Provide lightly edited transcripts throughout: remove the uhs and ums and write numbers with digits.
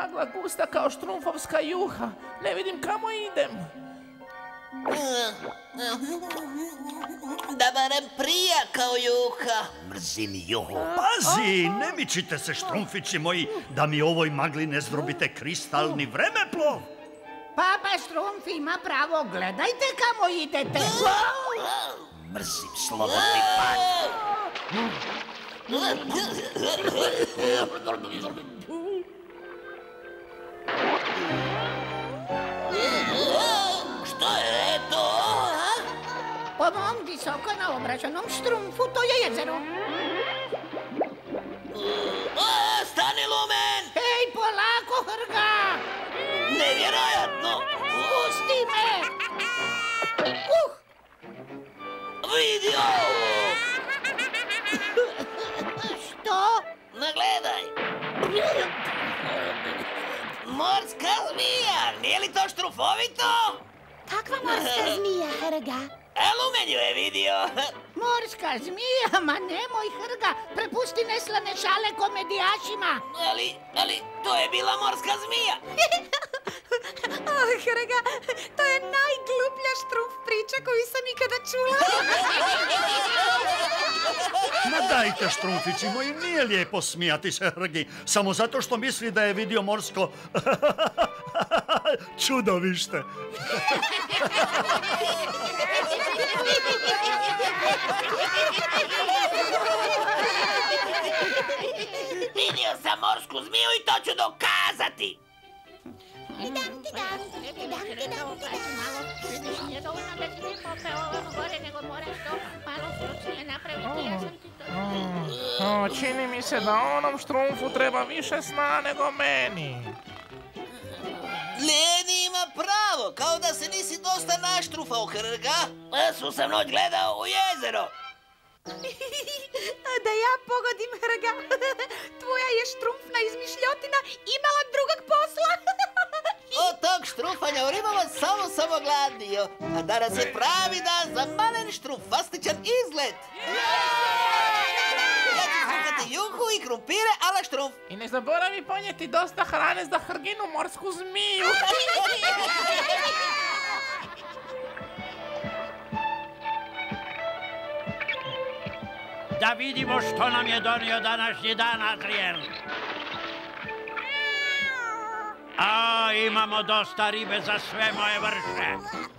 magla gusta kao štrumfovska juha. Ne vidim kamo idem. Da barem prija kao juha. Mrzim juhu. Pazi, ne mičite se, štrumfići moji, da mi ovoj magli ne zdrobite kristalni vremeplov. Papa Štrumf ima pravo, gledajte kamo idete. Mrzim slobodni pad. Što je to? Po mom visoko naobraženom Štrumfu to je jezero. Stani, Lumen! Hej, polako, Hrga! Nevjerojatno! Pusti me! Vidi ovo! Što? Nagledaj! Morska zmija! Nije li to štrumfovito? Kakva morska zmija, Hrga? Lumen ju je vidio! Morska zmija? Ma nemoj, Hrga! Prepusti neslane šale komedijašima! Ali, to je bila morska zmija! Hrga, to je najgluplja štrumf priča koju sam ikada čula. Ma dajte, štrumfići moji, nije lijepo smijati se Hrgi, samo zato što misli da je vidio morsko čudovište. Vidio sam morsku zmiju i to ću dokazati! Čini mi se da onom štrumfu treba više sna nego meni. Leni ima pravo, kao da se nisi dosta naštrufao, Hrga. Su sam noć gledao u jezero. Da ja pogodim, Hrga. Tvoja je štrumfna izmišljotina imala drugog posla. Od tog štrufanja u ribama samo sam ogladnio. A danas je pravi dan za malen štrumfastičan izlet. Ja ću štrumfati juhu i krumpire ala štrumf. I ne zaboravi ponijeti dosta hrane za Hrginu morsku zmiju. Da vidimo što nam je donio današnji dan, Adriel. A, imamo dosta ribe za sve moje vrše.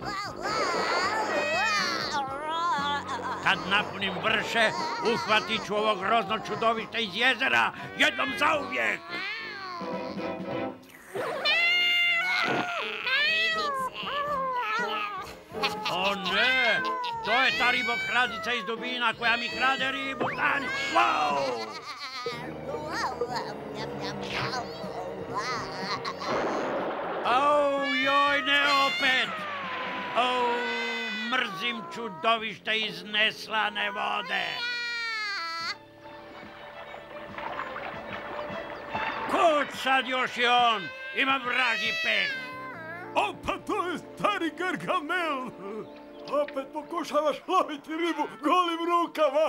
Kad napunim vrše, uhvatit ću ovo grozno čudovište iz jezera, jednom zauvijek. O ne, to je ta ribokradica iz dubina koja mi krade ribu, stani, wow! Au, joj, ne opet! Au, mrzim čudovište iz neslane vode. Kud sad još i on? Ima vražji peh. O, pa to je stari Gargamel! Opet pokušavaš loviti ribu golim rukama!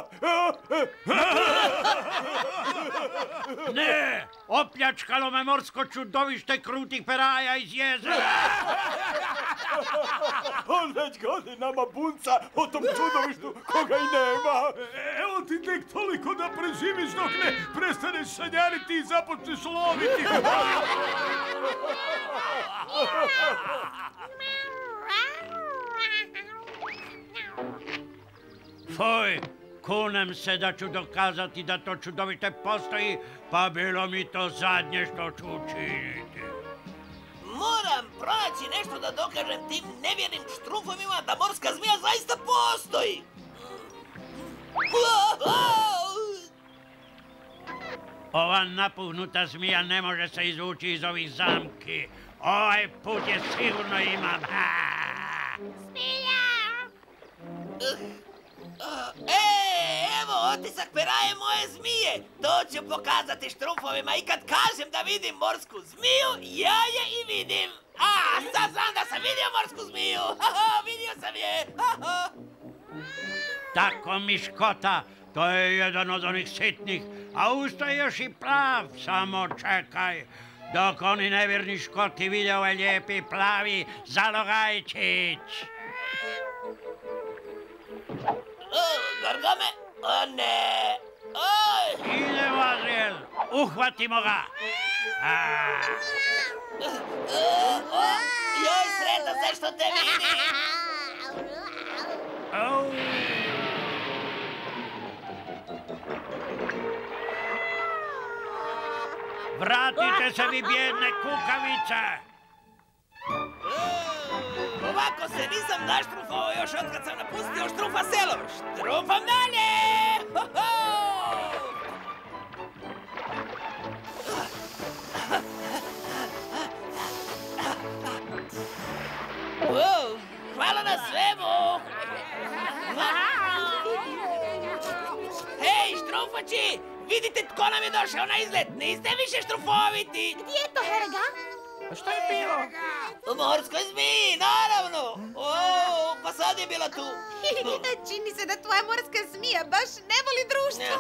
Ne! Opljačkalo me morsko čudovište krutih peraja iz jezera! On već godinama bunca o tom čudovištu koga i nema! Evo ti tek toliko da preživiš dok ne prestaneš sanjariti i započneš loviti! Fuj, kunem se da ću dokazati da to čudovište postoji, pa bilo mi to zadnje što ću učiniti. Moram pronaći nešto da dokažem tim nevjernim štrumfovima da morska zmija zaista postoji. Ova napuhnuta zmija ne može se izvući iz ovih zamki. Ovaj put je sigurno imam. Evo otisak peraje moje zmije. To ću pokazati štrumfovima i kad kažem da vidim morsku zmiju, ja je i vidim. Sad znam da sam vidio morsku zmiju. Vidio sam je. Tako miškota, to je jedan od onih sitnih, a usto je još i plav. Samo čekaj. dok oni nevjerni škoti vide ovaj lijepi plavi zalogajčić. Gargame, o ne! Oj! Idemo, Azriel, uhvatimo ga. Joj, sretan se što te vidim! Vratite se vi, bjedne kukavice! Ovako se nisam naštrufao još otkad sam napustio Štrufa selo. Štrufam dalje! Hvala na svemu! Hej, štrufači! Vidite tko nam je došao na izlet! Niste više štrufoviti! Gdje je to, Helga? Što je bilo? U morskoj zmiji, naravno! Pa sad je bila tu. Čini se da tvoja morska zmija baš ne voli društvo.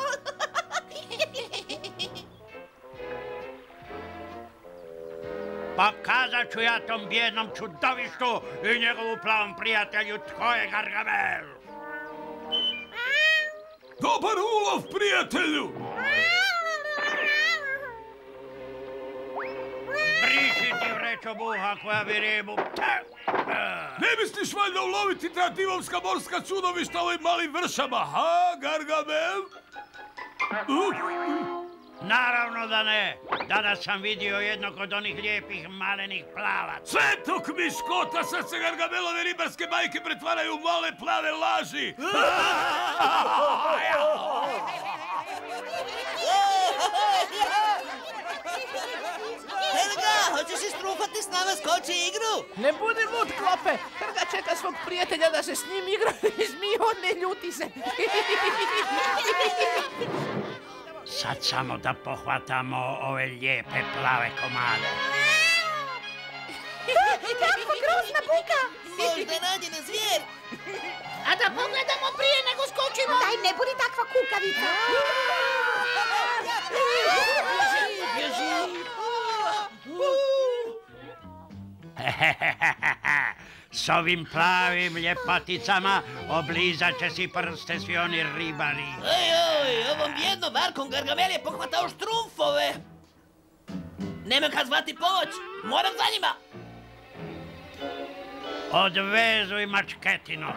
Pokazat ću ja tom bjednom čudovištu i njegovu plavom prijatelju tko je Gargamel. Dobar ulov, prijatelju! Briši ti, vrećo buha koja bi ribu. Ne misliš valjda uloviti ta divovska morska čudovišta ovim malim vršama, ha, Gargamel? Naravno da ne. Danas sam vidio jednog od onih lijepih malenih plavaca. Svetog miškota, sad se Gargamelove ribarske bajke pretvaraju u male plave laži. Helga, hoćeš istrufati s nama skoči igru? Ne budi lud, klope. Helga čeka svog prijatelja da se s njim igra i zmijo ne ljuti se. Sad samo da pohvatamo ove lijepe plave komade. Kakva grozna buka! Možda nađe na zvijer. A da pogledamo prije nego skočimo. Daj, ne budi takva kukavica. Bježi. S ovim plavim ljepoticama oblizat će si prste svi oni ribari. Oj, ovom bjednom barkom Gargamel je pohvatao štrumfove. Nema kad zvati pomoć, moram za njima. Odvezuj mačketinu.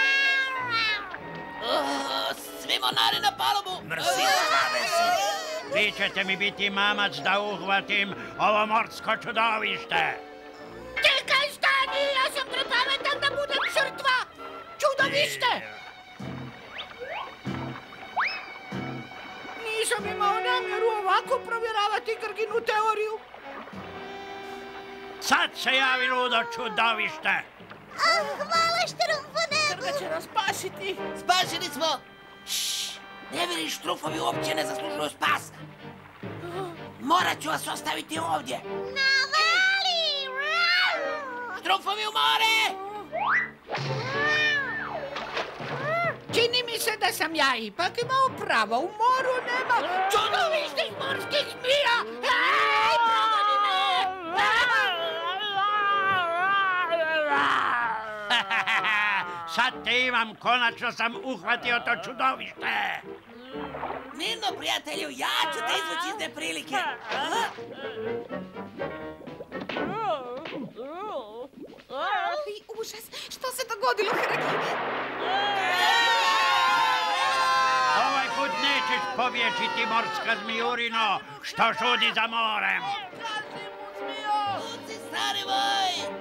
Svi mornari na palubu. Mrsi, vi ćete mi biti mamac da uhvatim ovo morsko čudovište. Čekaj, stani, ja sam prepametan da budem žrtva. Čudovište! Nisam imao namjeru ovako provjeravati Grginu teoriju. Sad se javi ludo čudovište. Hvala, Štrumfone! Helga će nas spasiti. Spašeni smo. Ne vidiš, štrufovi uopće ne zaslužuju spas. Morat ću vas ostaviti ovdje. Navali! Štrufovi u more! Čini mi se da sam ja ipak imao pravo. U moru nema čudovištih morskih zmija. Ej, progoni me! Sad te imam, konačno sam uhvatio to čudovište. Mirno, prijatelju, ja ću te izvući iz neprilike. Užas, što se dogodilo, Helgi? Ovaj put nećeš pobječiti, morska zmijurino, što šudi za morem. Luci, stari moj!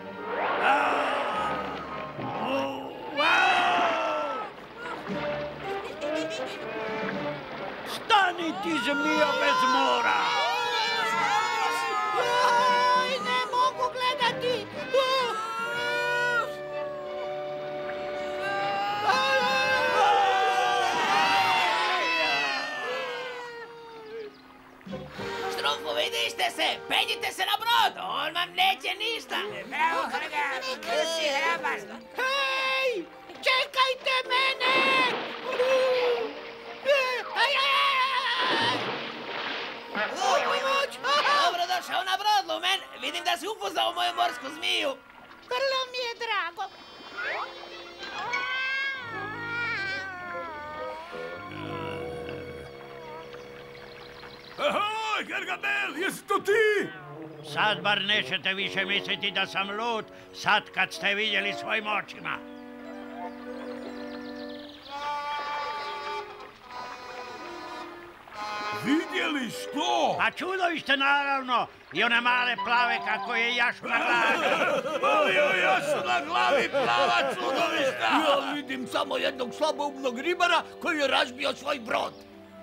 Stani ti, zmijo bez mora! Oj, ne mogu gledati. Štrumfu, vidište se! Penjite se na brod! On vam neće ništa! Hej, čekajte mene! Pomoć! Dobro došao upuzao moju morsku zmiju. Vrlo mi je drago. Ahoj, Gargamel, jesi to ti? Sad bar nećete više misliti da sam lud, sad kad ste vidjeli svojim očima. Vidjeli što? A čudovište naravno, i one male plave kako je jašu na glavi. Malio jašu na glavi, plava čudovišta! Ja vidim samo jednog slaboumnog ribara koji je razbio svoj brod.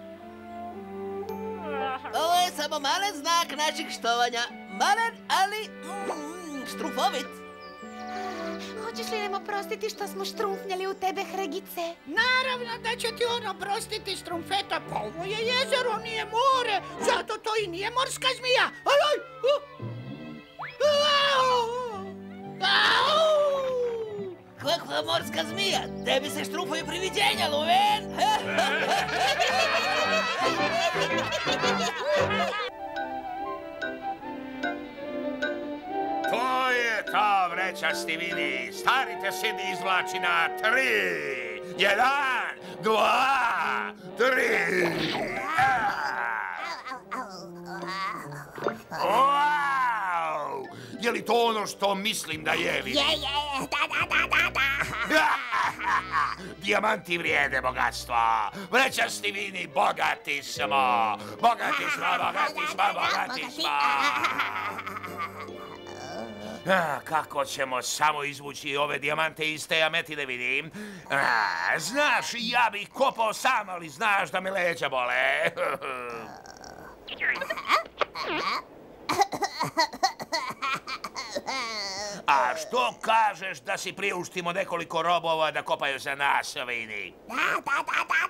Ovo je samo malen znak našeg štovanja. Malen, ali štrumfovit. Hoćeš li nam oprostiti što smo štrumfnjali u tebe, Hregice? Naravno da će ti on oprostiti, Štrumfeta, pa ovo je jezero, nije more, zato to i nije morska zmija. Aj, aj, Kakva morska zmija, tebi se štrumfaju priviđenja, Luven. To je to, vrećasti vidi. Stari te Sidni izvlači na 3. 1, 2, 3. Wow! Je li to ono što mislim da je, vidi? Da. Dijamanti vrijede bogatstvo. Vrećasti vini, bogati smo. Bogati smo, bogati smo, bogati smo. Kako ćemo samo izvući ove dijamante iz te ametine, vidim. Znaš, ja bih kopao sam, ali znaš da me leđa bole. A što kažeš da si priuštimo nekoliko robova da kopaju za nas, vidi? Da.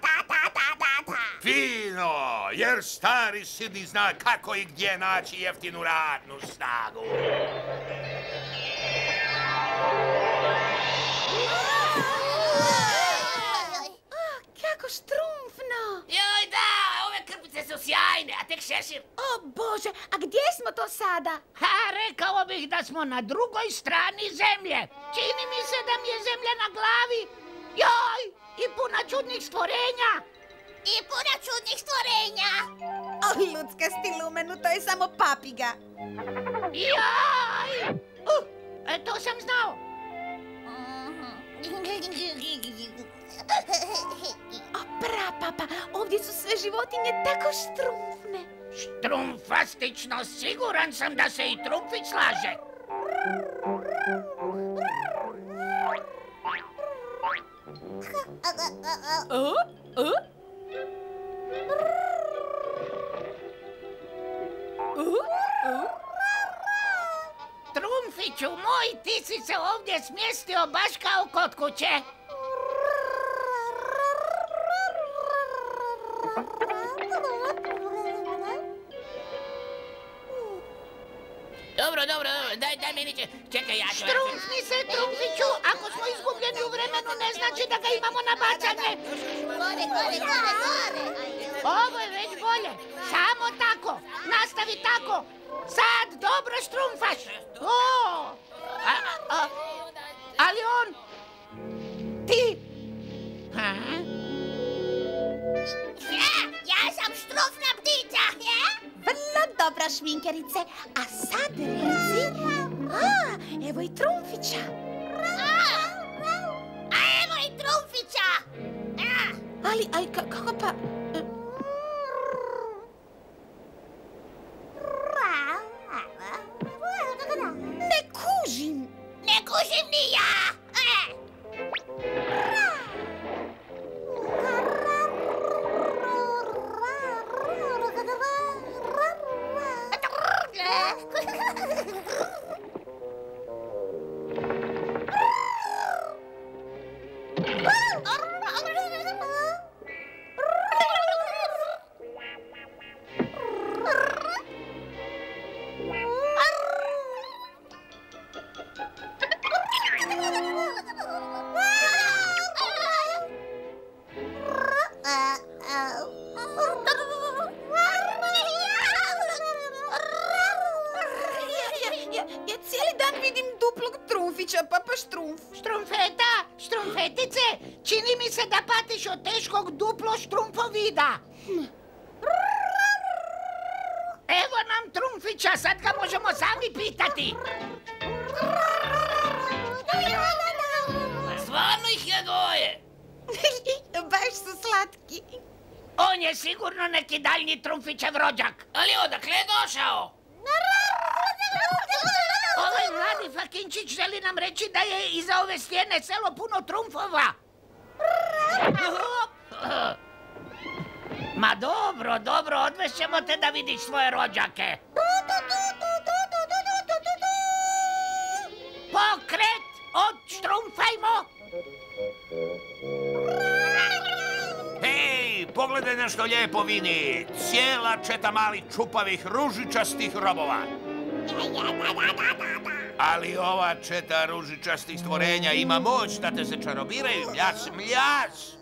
Fino, jer stari Sidni zna kako i gdje naći jeftinu radnu snagu. Kako štrumfno! Joj da, ove krpice su sjajne, a tek šešir. O Bože, a gdje smo to sada? Ha, rekao bih da smo na drugoj strani zemlje. Čini mi se da mi je zemlja na glavi. Joj, i puna čudnih stvorenja. O, luckasti Lumenu, to je samo papiga. Joj! To sam znao. O, prapapa, ovdje su sve životinje tako štrumfne. Štrumfastično, siguran sam da se i Trumfić slaže. Trumfiću moj, ti si se ovdje smjestio baš kao kod kuće. Dobro, daj meni čekaj, ja ću... Štrumfni se, Trumfiću, ako smo izgubljeni u vremenu, ne znači da ga imamo na bacanje. Ovo je već bolje, samo tako, nastavi tako. Sad dobro štrumfaš. Ali on... Ti... Ja sam štrumfna ptica, Vrlo dobro, šminkerice. A sad reci... evo i Trumfića. Ali, kako pa... Ne kužim ni ja. priča, papa Štrumf? Štrumfeta, štrumfetice, čini mi se da patiš od teškog duplo štrumpovida. Evo nam Trumfića, sad ga možemo sami pitati. Stvarno ih je dvoje. Baš su slatki. On je sigurno neki daljnji Trumfićev rođak. Ali odakle je došao? Ovaj mladi Fakinčić želi nam reći da je iza ove stijene selo puno Trumfova. Ma dobro, dobro, odvešćemo te da vidiš svoje rođake. Pokret, odštrumfajmo. Hej, pogledaj nešto lijepo, Vini. Cijela četa malih čupavih ružičastih robova. Ali ova četa ružičastih stvorenja ima moć da te začarobiraju, mljas, mljas.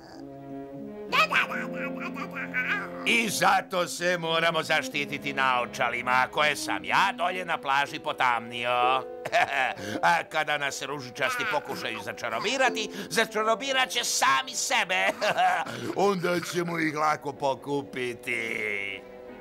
I zato se moramo zaštititi naočalima, koje sam ja dolje na plaži potamnio. A kada nas ružičasti pokušaju začarobirati, začarobirat će sami sebe. Onda ćemo ih lako pokupiti.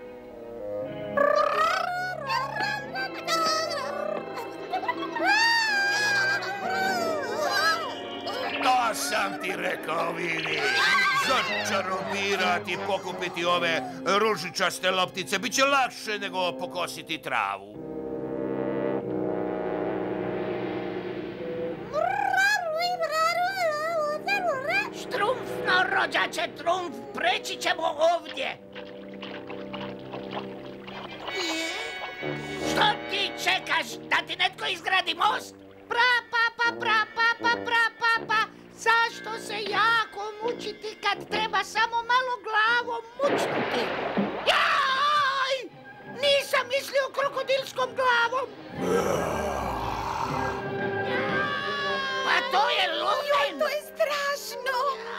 To sam ti rekao, Vini. Začarobirati, pokupiti ove ružičaste loptice bit će lakše nego pokositi travu. Štrumfno, rođače Trumf, preći ćemo ovdje. Što ti čekaš, da ti netko izgradi most? Pra-pa-pa, zašto se jako mučiti kad treba samo malo glavom mučnuti? Jaj! Nisam mislio krokodilskom glavom. Pa to je lumen. To je strašno.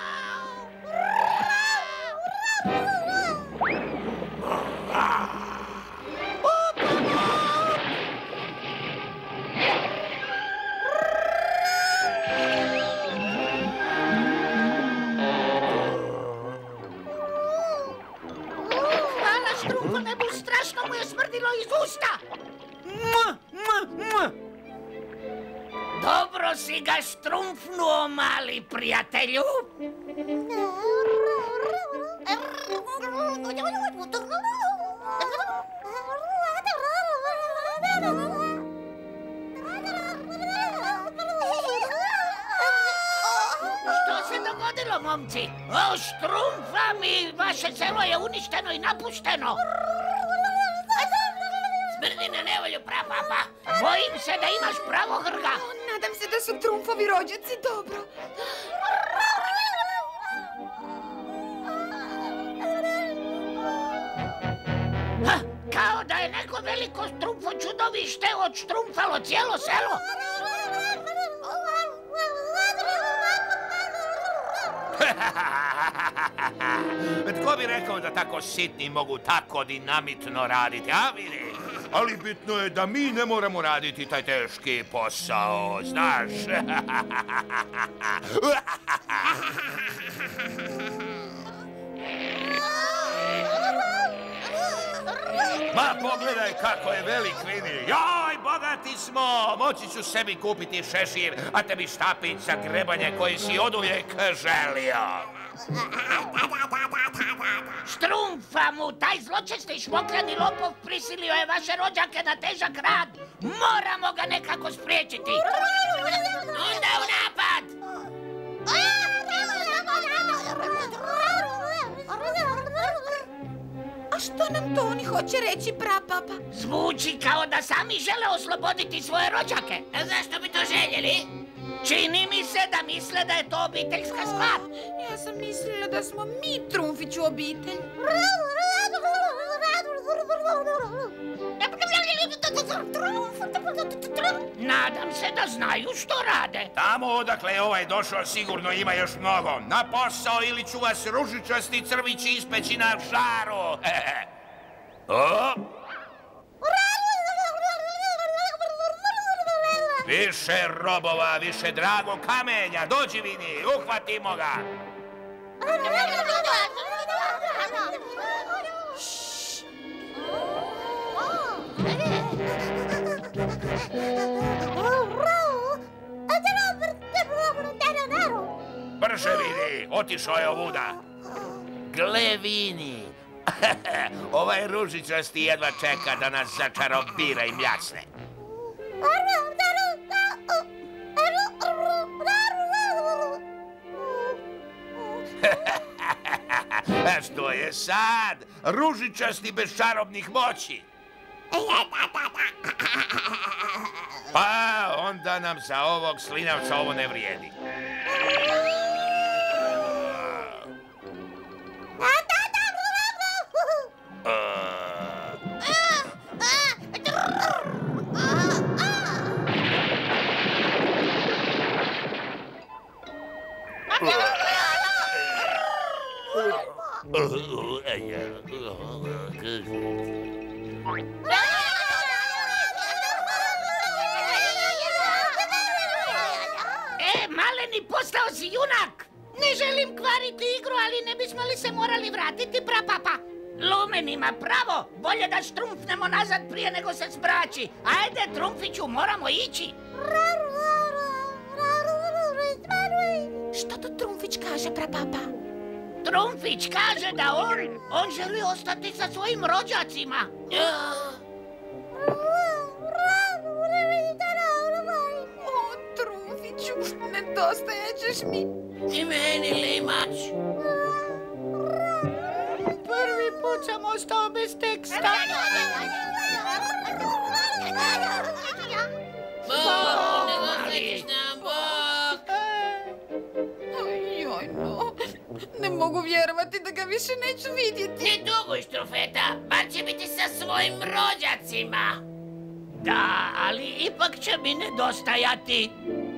Strašno mu je smrdilo iz usta. Dobro si ga štrumfnuo, mali prijatelju. Što se dogodilo, momci? O, štrumfa mi, vaše selo je uništeno i napušteno. Smrdi na nevolju, prapapa. Bojim se da imaš pravo, Hrga. Nadam se da su Trumfovi rođaci dobro. Kao da je neko veliko štrumfo čudovište odštrumfalo cijelo selo. Tko bi rekao da tako sitni mogu tako dinamitno raditi, a vidi? Ali bitno je da mi ne moramo raditi taj teški posao, znaš? Ma pogledaj kako je velik, Vini. Joj, bogati smo! Moći ću sebi kupiti šešir, a tebi štapić za grebanje koji si oduvijek želio. Štrumfa mu, taj zločesti šmokrani lopov prisilio je vaše rođake na težak rad. Moramo ga nekako spriječiti. Onda u napad! A što nam to oni hoće reći, prapapa? Zvuči kao da sami žele osloboditi svoje rođake. A zašto bi to željeli? Čini mi se da misle da je to obiteljska stvar. Ja sam mislila da smo mi Trumfiću obitelj. Nadam se da znaju što rade. Tamo odakle je ovaj došao sigurno ima još mnogo. Na posao ili ću vas ružičasti crvići ispeći na žaru. Više robova, više dragog kamenja. Dođi, Vini, uhvatimo ga. Brže, Vini, otišao je ovuda. Gle, Vini, ovaj ružičasti jedva čeka da nas začarobira i mljasne. A što je sad? Ružičasti bez čarobnih moći. Pa onda nam za ovog slinavca ovo ne vrijedi. Maleni, postao si junak! Ne želim kvariti igru, ali ne bismo li se morali vratiti, prapapa? Lumen ima pravo, bolje da štrumfnemo nazad prije nego se zbrači. Ajde, Trumfiću, moramo ići. Što to Trumfić kaže, prapapa? Trumfić kaže da on želi ostati sa svojim rođacima. O, Trumfiću, nedostajećeš mi. I meni, limač. Prvi put sam ostao bez teksta. Bog, ne dostaćeš nam, Bog. Joj, no. Ne mogu vjerovati da ga više neću vidjeti. Ne duguj, Štrufeta, bar će biti sa svojim rođacima. Da, ali ipak će mi nedostajati.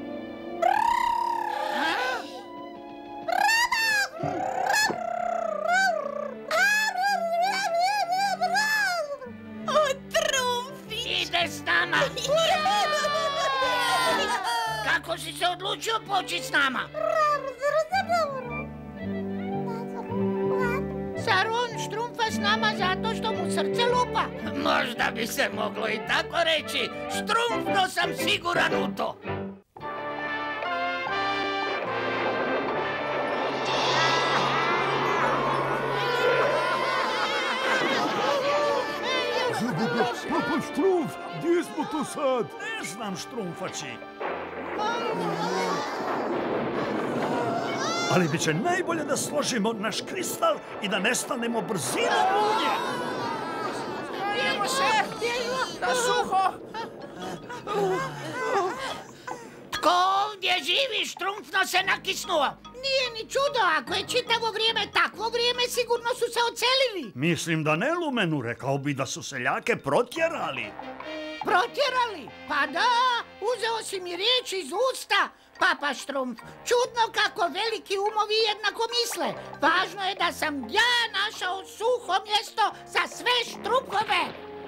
O, Trumfić! Ide s nama. Kako si se odlučio poći s nama? Zar on štrumfa s nama zato što mu srce lupa? Možda bi se moglo i tako reći. Štrumfno sam siguran u to. Papa Štrumf, gdje smo to sad? Ne znam, štrumfači. Ali bit će najbolje da složimo naš kristal i da nestanemo brzinom munje. Idemo se, na suho. Tko ovdje živi, štrumfno se nakisnuo? Nije ni čudo, ako je čitavo vrijeme takvo vrijeme, sigurno su se odselili. Mislim da ne, Lumenu, rekao bi da su seljake protjerali. Protjerali? Pa da, uzeo si mi riječ iz usta. Papa Štrumf, čudno kako veliki umovi jednako misle. Važno je da sam ja našao suho mjesto za sve štrumkove.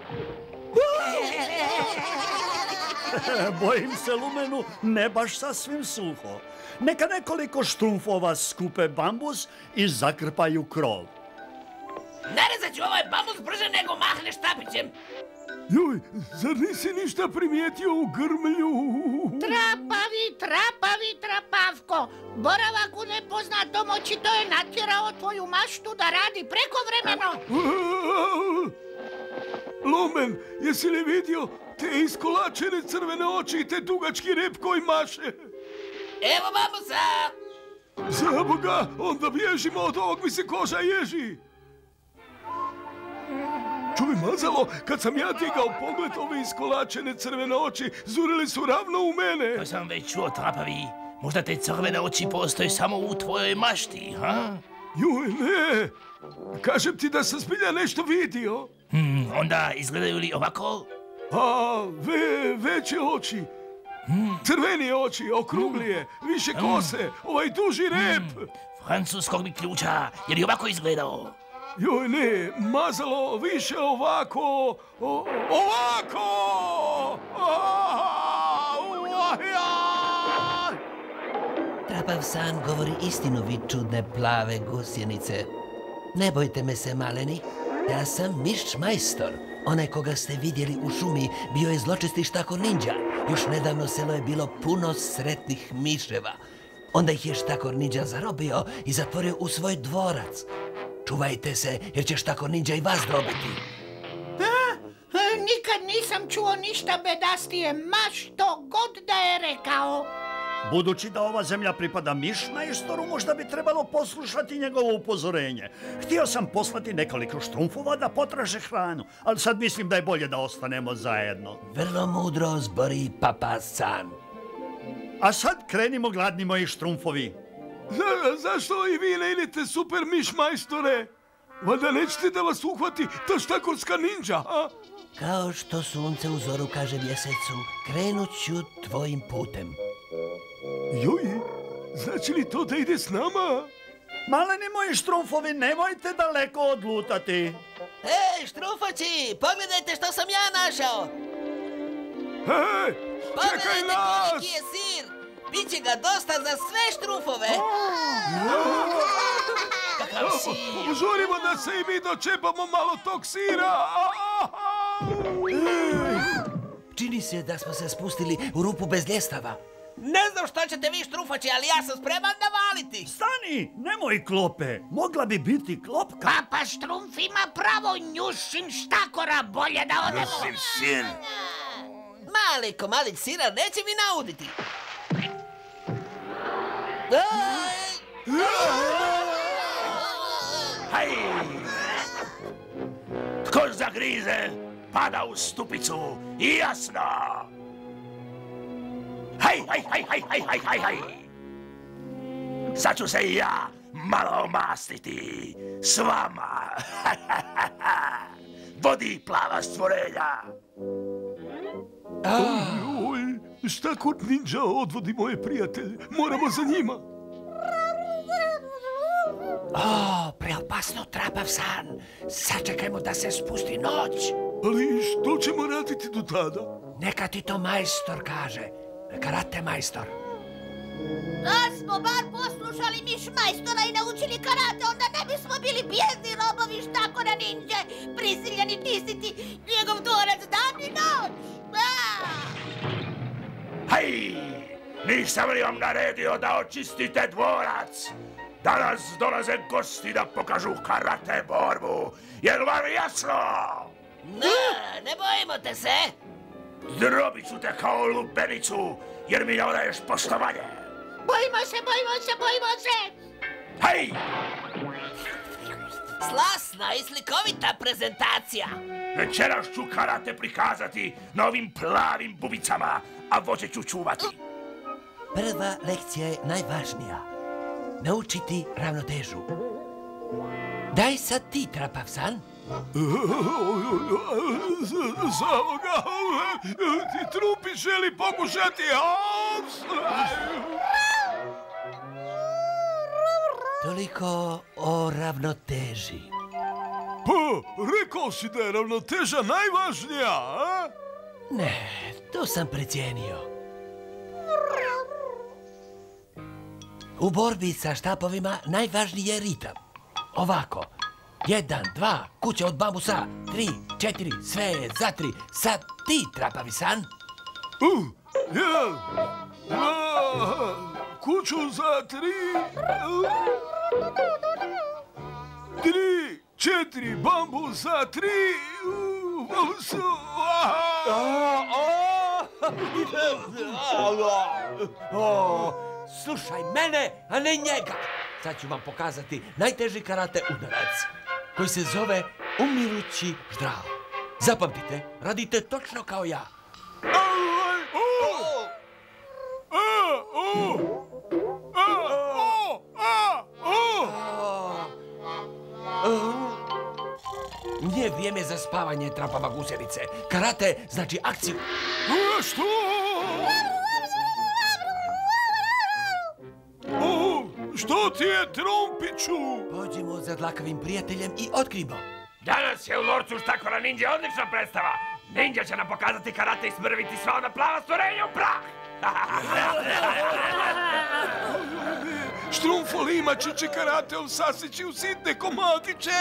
Bojim se, Lumenu, ne baš sasvim suho. Neka nekoliko štrumfova skupe bambus i zakrpaju krov. Narezat ću ovaj bambus brže nego mahneš štapićem. Joj, zar nisi ništa primijetio u grmlju? Trapavi trapavko. Boravak u nepoznatom očito je natjerao tvoju maštu da radi prekovremeno. Lumen, jesi li vidio te iskolačene crvene oči i te dugački rep koji maše? Evo bambusa! Zaboga, onda bježimo od ovog, mi se koža ježi. Čuj, mazalo, kad sam ja digao pogled, ove iskolačene crvene oči zurili su ravno u mene. To sam već čuo, Trapavi. Možda te crvene oči postoje samo u tvojoj mašti, ha? Joj, ne. Kažem ti da sam zbilja nešto vidio. Onda izgledaju li ovako? A, veće oči. Crveni oči, okruglije, više kose, ovaj duži rep. Francuskog mi ključa, je li ovako izgledao? Joj, ne, mazalo, više ovako, ovako! Trapav san govori istinu, vi čudne plave gusjenice. Ne bojte me se, maleni. Ja sam miš majstor. Onaj koga ste vidjeli u šumi bio je zločesti štakor ninđa. Još nedavno selo je bilo puno sretnih miševa. Onda ih je štakor ninđa zarobio i zatvorio u svoj dvorac. Čuvajte se, jer će štakor ninđa i vas drobiti. Nikad nisam čuo ništa bedastije, ma što god da je rekao. Budući da ova zemlja pripada mišmajstoru, možda bi trebalo poslušati njegovo upozorenje. Htio sam poslati nekoliko štrumfova da potraže hranu, ali sad mislim da je bolje da ostanemo zajedno. Vrlo mudro zbori papa san. A sad krenimo, gladni moji štrumfovi. Zašto i vi ne idete, super mišmajstore? Valjda nećete da vas uhvati ta štakorska ninđa, a? Kao što sunce u zoru kaže mjesecu, krenut ću tvojim putem. Joj, znači li to da ide s nama? Maleni moji štrumfovi, nemojte daleko odlutati. Ej, štrumfači, pogledajte što sam ja našao. Hej, čekaj nas! Koliki je sir. Biće ga dosta za sve štrumfove. Kakav sir. Žurimo da se i mi dočepamo malo tog sira. Čini se da smo se spustili u rupu bez ljestava. Ne znam što ćete vi štrumfači, ali ja sam spreman navaliti. Stani, nemoj klope. Mogla bi biti klopka. Papa Štrumf ima pravo, njušim štakora, bolje da odemo. Njušim sir. Mali komadić sira neće mi nauditi. Haj! Tko zagrize, pada u stupicu, jasno! Haj, haj, haj, haj, haj, haj, haj, haj! Sad ću se i ja malo omastiti s vama. Vodi plava stvorenja. Oj, štakor ninđa odvodi moje prijatelje. Moramo za njima. O, preopasno, trapav san. Sačekajmo da se spusti noć. Ali što ćemo raditi do tada? Neka ti to majstor kaže. Karate majstor. Da smo bar poslušali mišmajstora i naučili karate, onda ne bismo bili bijedni robovi štakora ninđe, prisiljeni čistiti njegov dvorac dan i noć. Haj! Nisam li vam naredio da očistite dvorac? Danas dolaze gosti da pokažu karate borbu. Jel vam jasno? Ne bojimo te se. Zdrobit ću te kao lubenicu, jer mi ne odaješ poštovanje. Bojimo se, bojimo se, bojimo se! Hej! Slasna i slikovita prezentacija. Večeras ću karate prikazati na ovim plavim bubicama, a voće ću čuvati. Prva lekcija je najvažnija. Naučiti ravnotežu. Daj sad ti, trapav san. Samo ga, ti trupi želi pokušati. Toliko o ravnoteži. Pa, rekao si da je ravnoteža najvažnija, a? Ne, to sam precijenio. U borbi sa štapovima najvažniji je ritam. Ovako. 1, 2, kuća od bambusa. 3, 4, sve je za 3. Sad ti, trapavi san. 1, 2, kuću za 3. 3, 4, bambus za 3. Slušaj mene, a ne njega. Sad ću vam pokazati najteži karate udarac, koji se zove umirući ždral. Zapamtite, radite točno kao ja. Nije vrijeme za spavanje, trapava gusjenice. Karate znači akciju. Što? Što ti je, Trumpiću? Pođimo za dlakavim prijateljem i otkrimo. Danas je u Lorcu štakora ninđe odlična predstava. Ninđa će nam pokazati karate i smrviti sva ona plava stvorenja u prah. Štrumfoli imat će karateom sasići u sitne komadiće.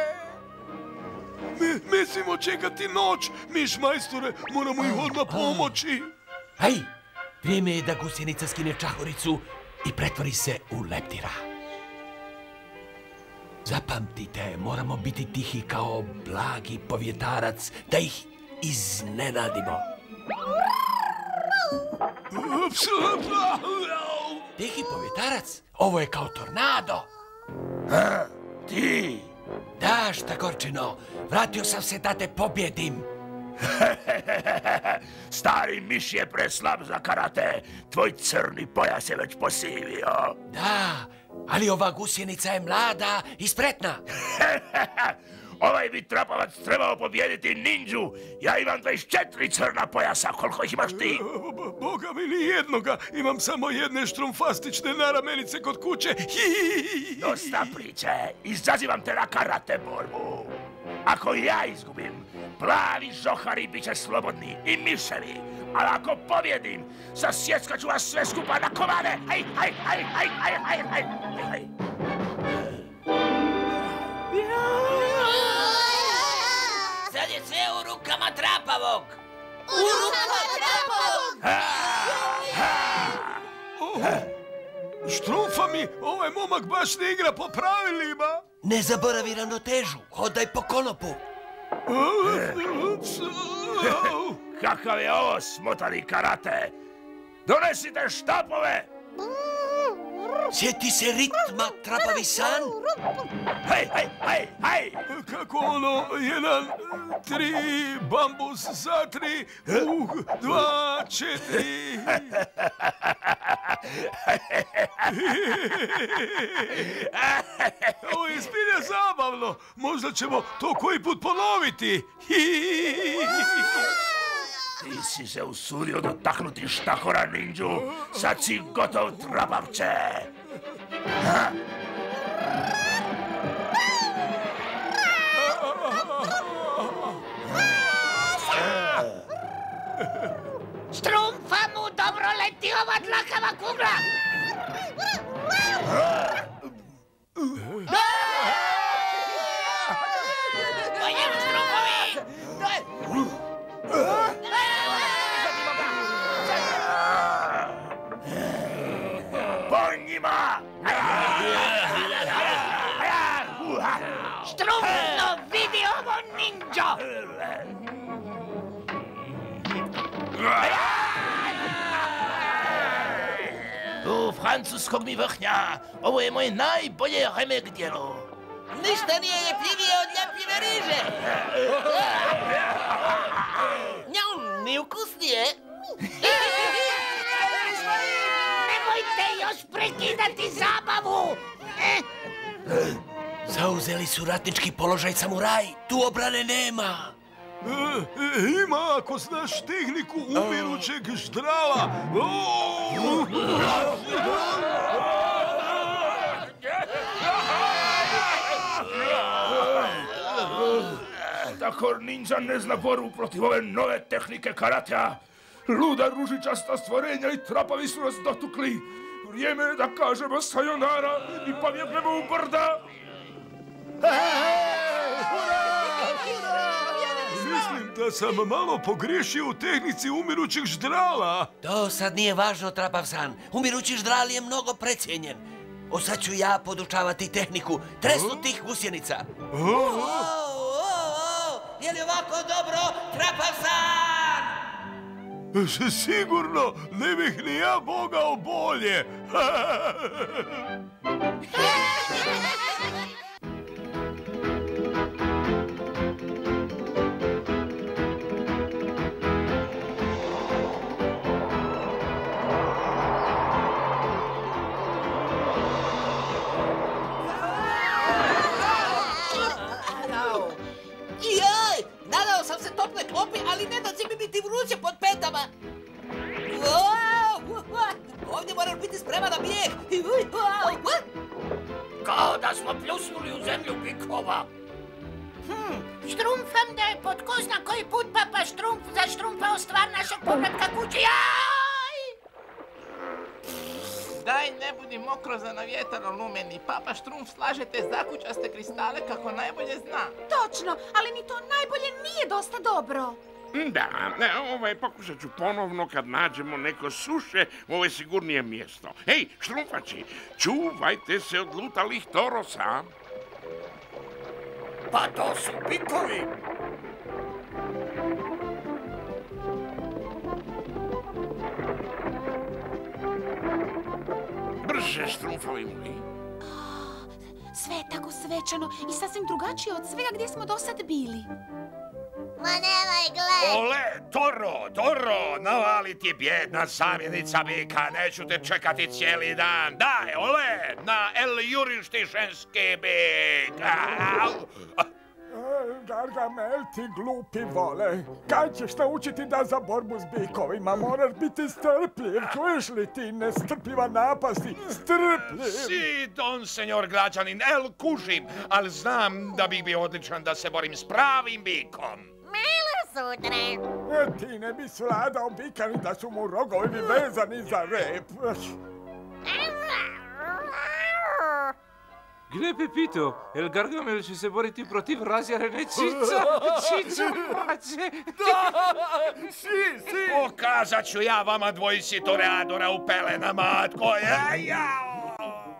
Mislimo čekati noć, miš majstore, moramo im odmah pomoći. Hej, vrijeme je da gusjenica skine čahuricu i pretvori se u leptira. Zapamtite, moramo biti tihi kao blagi povjetarac, da ih iznenadimo. Tihi povjetarac, ovo je kao tornado. Ti? Da, Štagorčino, vratio sam se da te pobjedim. Stari miš je preslab za karate. Tvoj crni pojas je već posivio. Da, ali ova gusjenica je mlada i spretna. Ovaj bi trapavac trebao pobijediti ninđu. Ja imam 24 crna pojasa, koliko ih imaš ti? Boga mi ni jednoga, imam samo jedne štrumfastične naramenice kod kuće. Dosta priče, izazivam te na karate borbu. Ako ja izgubim, plavi žohari bit će slobodni i miševi. Ali ako pobjedim, sasjećkat ću vas sve skupa na komade. Haj, haj, haj, haj, haj, haj, haj, haj. Sad je sve u rukama Trapavog. U rukama Trapavog! Štrumfa mi, ovaj momak baš ne igra po pravilima. Ne zaboravi ravnotežu, hodaj po konopu. Kakav je ovo smotani karate? Donesite štapove! Sjeti se ritma, trapavi san. Hej, hej, hej, hej! Kako ono, 1, 3, bambus za 3, 2, 4. Ovo je zbilja zabavno. Možda ćemo to koji put ponoviti. Ti si se usudio dotaknuti štakora ninđu. Sad si gotov, trapavče. Štrumfa mu dobro leti ova dlakava kugla. Po njemu, Štrumfovi! Po njima! Štrumfno, vidi ovo ninđo. U francuskog mi vrhnja, ovo je moje najbolje remek djelo. Ništa nije ljepljivije od ljepljive riže. Njau, ni ukusnije. Nemojte još prekidati zabavu. Zauzeli su ratnički položaj samuraj, tu obrane nema. Ima, ako znaš tehniku umirućeg ždrala. Štakor ninja ne zna borbu protiv ove nove tehnike karatea. Luda ružičasta stvorenja i trapavi su nas dotukli. Vrijeme je da kažemo sayonara i pobjegnemo u brda. Mislim da sam malo pogriješio u tehnici umirućeg ždrala. To sad nije važno, Trapav-san. Umirući ždral je mnogo precijenjen. Sad ću ja podučavati tehniku tresnutih gusjenica. Je li ovako dobro, Trapav-san? Sigurno, ne bih ni ja mogao bolje. Joj, nadao sam se tople klopi, ali ne da će mi biti vruće pod petama. Ovdje moraš biti spreman na bijeg. Kao da smo pljusnuli u zemlju bikova. Štrumfam da je pod ko zna koji put papa Štrumf zaštrumpao stvar našeg povratka kući. Jaj! Daj, ne budi mokrozan na vjetar, Lumeni. Papa Štrumf slaže te zakučaste kristale kako najbolje zna. Točno, ali ni to najbolje nije dosta dobro. Da, pokušat ću ponovno kad nađemo neko suše, ovo je sigurnije mjesto. Hej, štrumfači, čuvajte se od lutalih torosa. Pa to su bikovi! Brže, štrumfovi moji. Sve je tako svečano i sasvim drugačije od svega gdje smo do sad bili. Ma nemoj gled! Ole, Toro, navali ti bjedna zamjenica bika, neću te čekati cijeli dan. Daj, ole, na El jurištišenski bik. Gargamel, ti glupi vole. Kad ćeš naučiti da za borbu s bikovima moraš biti strpljiv? Čuješ li ti, nestrpljiva napasti? Strpljiv! Si, don senjor građanin, el kužim, ali znam da bih bio odličan da se borim s pravim bikom. Malo sutra. Ti ne bi svladao bika ni da su mu rogovi vezani za rep. Gle, Pepito, El Gargamel će se boriti protiv razjarene Čica mače. Si! Pokazat ću ja vama dvojici toreadora u pelenama, tko je jao!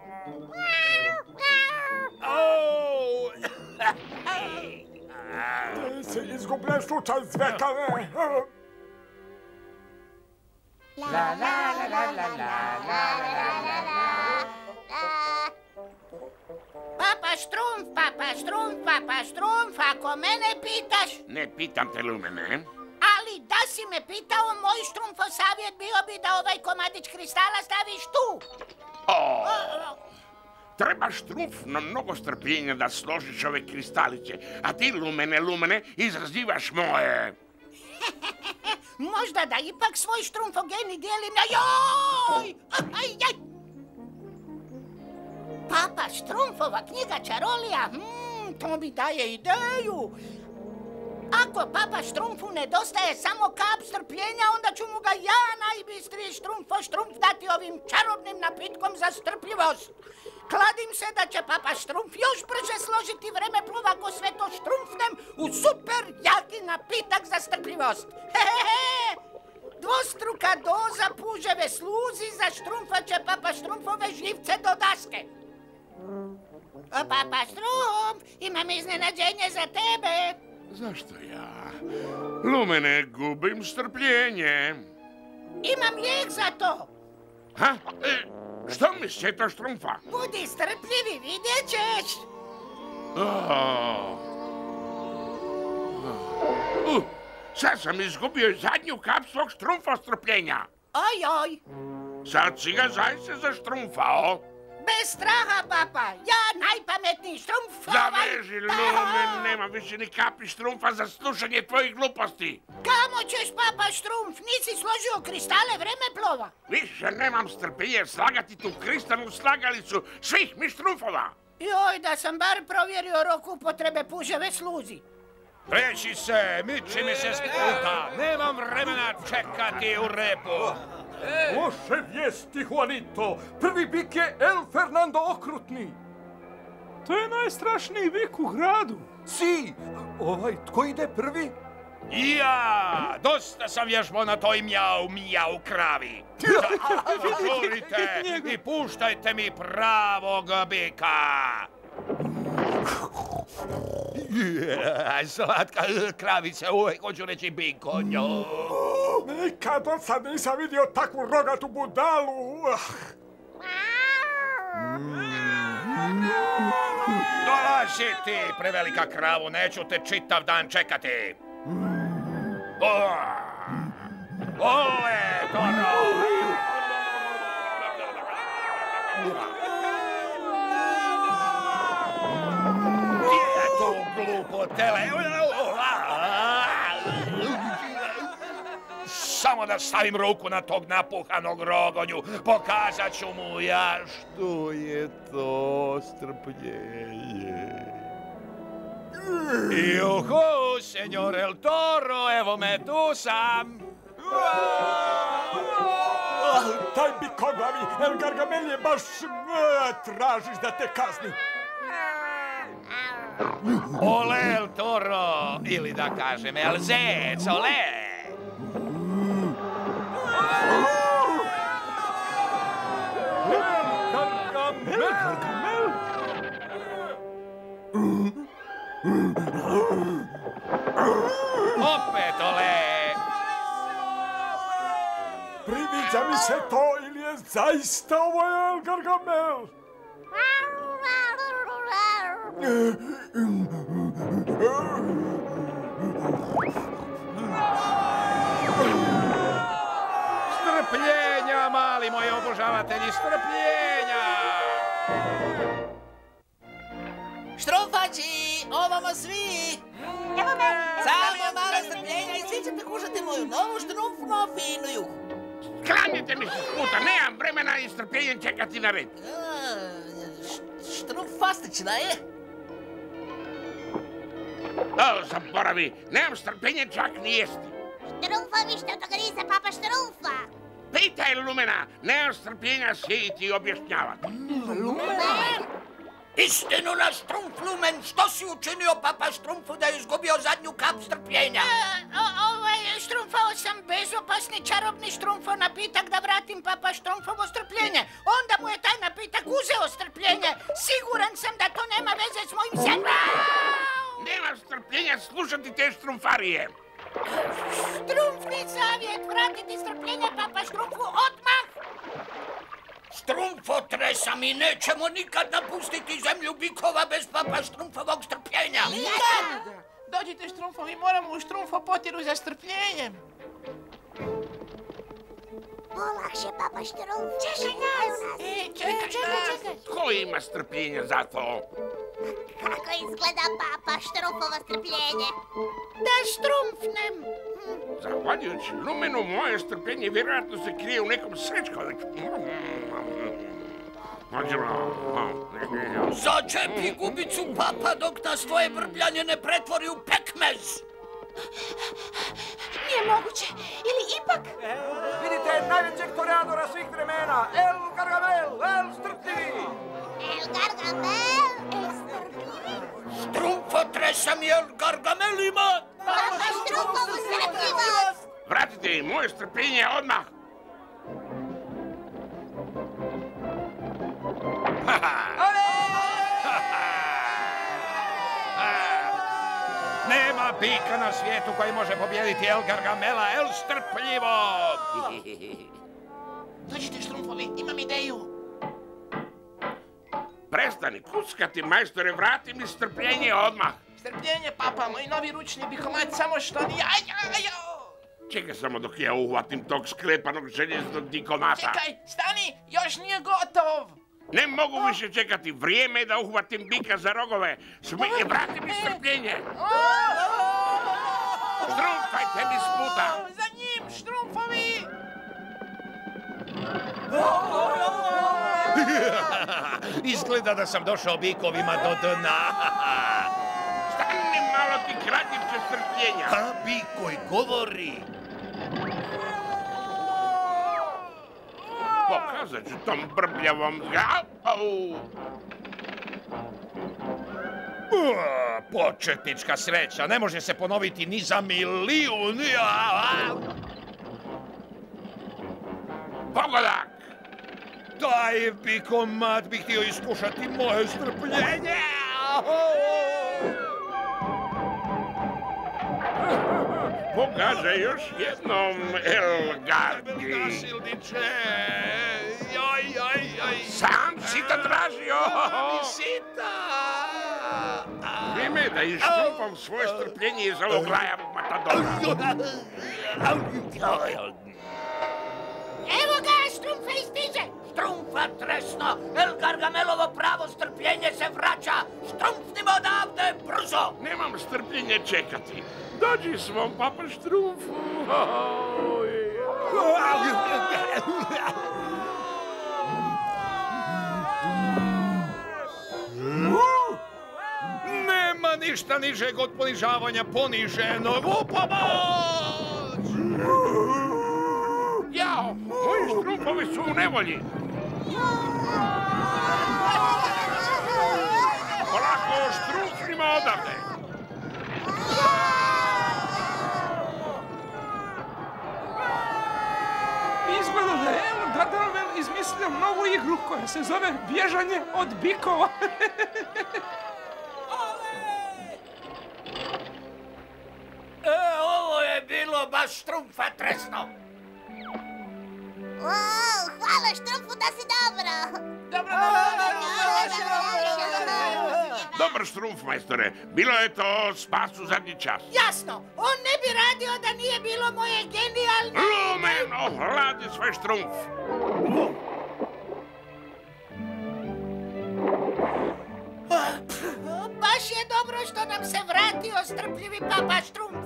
Ti si izgubljen slučaj zvekane. Papa Štrumf, ako mene pitaš... Ne pitam te, Lumene. Ali da si me pitao, moj Štrumfov savjet bio bi da ovaj komadić kristala staviš tu. Treba Štrumf na mnogo strpljenja da složiš ove kristalice, a ti, Lumene, izrazivaš moje. Možda da ipak svoj Štrumfov geni dijelim na joj! Papa Štrumfova knjiga čarolija, to mi daje ideju. Ako Papa Štrumfu nedostaje samo kap strpljenja, onda ću mu ga ja, najbistriji Štrumf dati ovim čarobnim napitkom za strpljivost. Kladim se da će Papa Štrumf još brže složiti vremeplov ako sve to štrumfnem u super jaki napitak za strpljivost. Dvostruka doza puževe sluzi za Štrumfa će Papa Štrumfove živce do daske. Papa Štrumf, imam iznenađenje za tebe. Zašto ja? Lumene, gubim strpljenje. Imam lijek za to. Ha? Što mi sjeta Štrumfa? Budi strpljivi, vidjet ćeš. Sad sam izgubio zadnju kap svog Štrumfa strpljenja. Oj. Sad si ga zaista zaštrumfao. Bez straha, papa. Ja najpametniji Štrumf. Zaveži, Lumen, nema više ni kapi Štrumfa za slušanje tvojih gluposti. Kamo ćeš, Papa Štrumf? Nisi složio kristale vremeplova. Više nemam strpljenja slagati tu kristalnu slagalicu svih mi Štrumfova. Joj, da sam bar provjerio rok upotrebe puževe sluzi. Reći se, miči mi se s puta, nemam vremena čekati u repu. Loše vijesti, Juanito. Prvi bik je El Fernando Okrutni. To je najstrašniji bik u gradu. Si, tko ide prvi? Ja, dosta sam vježbao na toj mjau kravi. Žurite i puštajte mi pravog bika. Slatka kravice, uvijek hoću reći biko. Nikad od sad nisam vidio takvu rogatu budalu. Dolazi ti, prevelika kravu, neću te čitav dan čekati. Ole, Toro! Gdje je to glupo tele? Samo da stavim ruku na tog napuhanog rogonju, pokazat ću mu ja što je to strpljenje. Juhu, senjor El Toro, evo me tu sam. Taj bik lakoglavi, El Gargamel je baš tražiš da te kazni. Ole, El Toro, ili da kažem, El Zec, ole! Gargamel? Opet, ole! Priviđa mi se to ili je zaista ovo El Gargamel? Strpljenja, mali moji obožavatelji, strpljenja! Štrumfači, ovamo svi! Evo me! Samo malo strpljenja i svi ćete kušati moju novu štrumfno-finu juhu. Klanjajte mi se s puta, nemam vremena i strpljenjem čekati na red. Štrumfastična je. Zaboravi, nemam strpljenje čak ni jesti. Štrumfa mi što to grize, papa Štrumfa. Pitaj Lumena, nemam strpljenja sjediti i objašnjavati. Lumen? Istinu na Štrumpf, Lumen, što si učinio papa Štrumpfu da je izgubio zadnju kap strpljenja? Štrumpfao sam bezopasni čarobni Štrumpfov napitak da vratim papa Štrumpfovo strpljenje. Onda mu je taj napitak uzeo strpljenje. Siguran sam da to nema veze s mojim senom. Nemam strpljenja slušati te štrumfarije. Štrumpfni savjet, vratiti strpljenje papa Štrumpfu odmah. Štrumpfotresa, mi nećemo nikad napustiti zemlju bikova bez papa Štrumpfovog strpljenja. Nikad! Dođite Štrumfovi, moramo u Štrumfo potiru za strpljenjem. Polakše, papa Štrumf. Čekaj nas! Čekaj. Ko ima strpljenja za to? Kako izgleda papa Štrumfovo strpljenje? Da štrumfnem. Zahvaljujući Lumenu, moje strpljenje vjerojatno se krije u nekom srečku. Začepi gubicu papa dok nas tvoje brbljanje ne pretvori u pekmez. Nije moguće. Ili ipak... Vidite najvećeg toreadora svih vremena, El Gargamel, El Strpljivi. El Gargamel, El Strpljivi. Štrumpfotresa mi El Gargamel ima. Papa Štrumpfovu strpljivost. Vratite im moje strpljenje odmah. Nema bika na svijetu koji može pobijediti El Gargamela, El Strpljivog! Dođite Štrumfovi, imam ideju. Prestani kuckati, majstore, vrati mi strpljenje odmah. Strpljenje, papa, moj novi ručni bikomat, samo što ni... Čekaj samo dok ja uhvatim tog sklepanog željeznog dikomata. Čekaj, stani, još nije gotov. Ne mogu više čekati, vrijeme je da uhvatim bika za rogove. Vrati mi strpljenje. Štrumfajte mi s puta. Za njim, Štrumfovi! Izgleda da sam došao bikovima do dna. Stani malo ti kradljivče strpljenja. A bikoj govori. Pokazat ću tom brbljavom početnička sreća, ne može se ponoviti ni za milijun. Pogodak! Daj, bikomat, bih htio iskušati moje strpljenje. Pogađaj još jednom, El Gargi. Nasilniče, joj. Sam si to tražio. Sita. Vrijeme da ištrupam svoje strpljenje iz ovog lajavog matadora. Evo ga, Štrumpfa istiže. Štrumpfa tresno, El Gargamelovo pravo strpljenje se vraća. Štrumpnimo odavde, brzo. Nemam strpljenje čekati. Dođi svom, papa Štrumpfu. Nema ništa nižeg od ponižavanja poniženog. U pomoć! Jao, Moji štrumfovi su u nevolji. Polako, štrumfima odavde. Izgleda da je El Gargamel izmislio novu igru koja se zove bježanje od bikova. Ovo je bilo baš štrumfa tresno. Hvala Štrumfu da si dobro. Dobar štrumf, majstore. Bilo je to spas u zadnji čas. Jasno, on ne bi radio da nije bilo moje genijalne... Lumen, ohladi svoj štrumf. Baš je dobro što nam se vratio strpljivi papa Štrumf.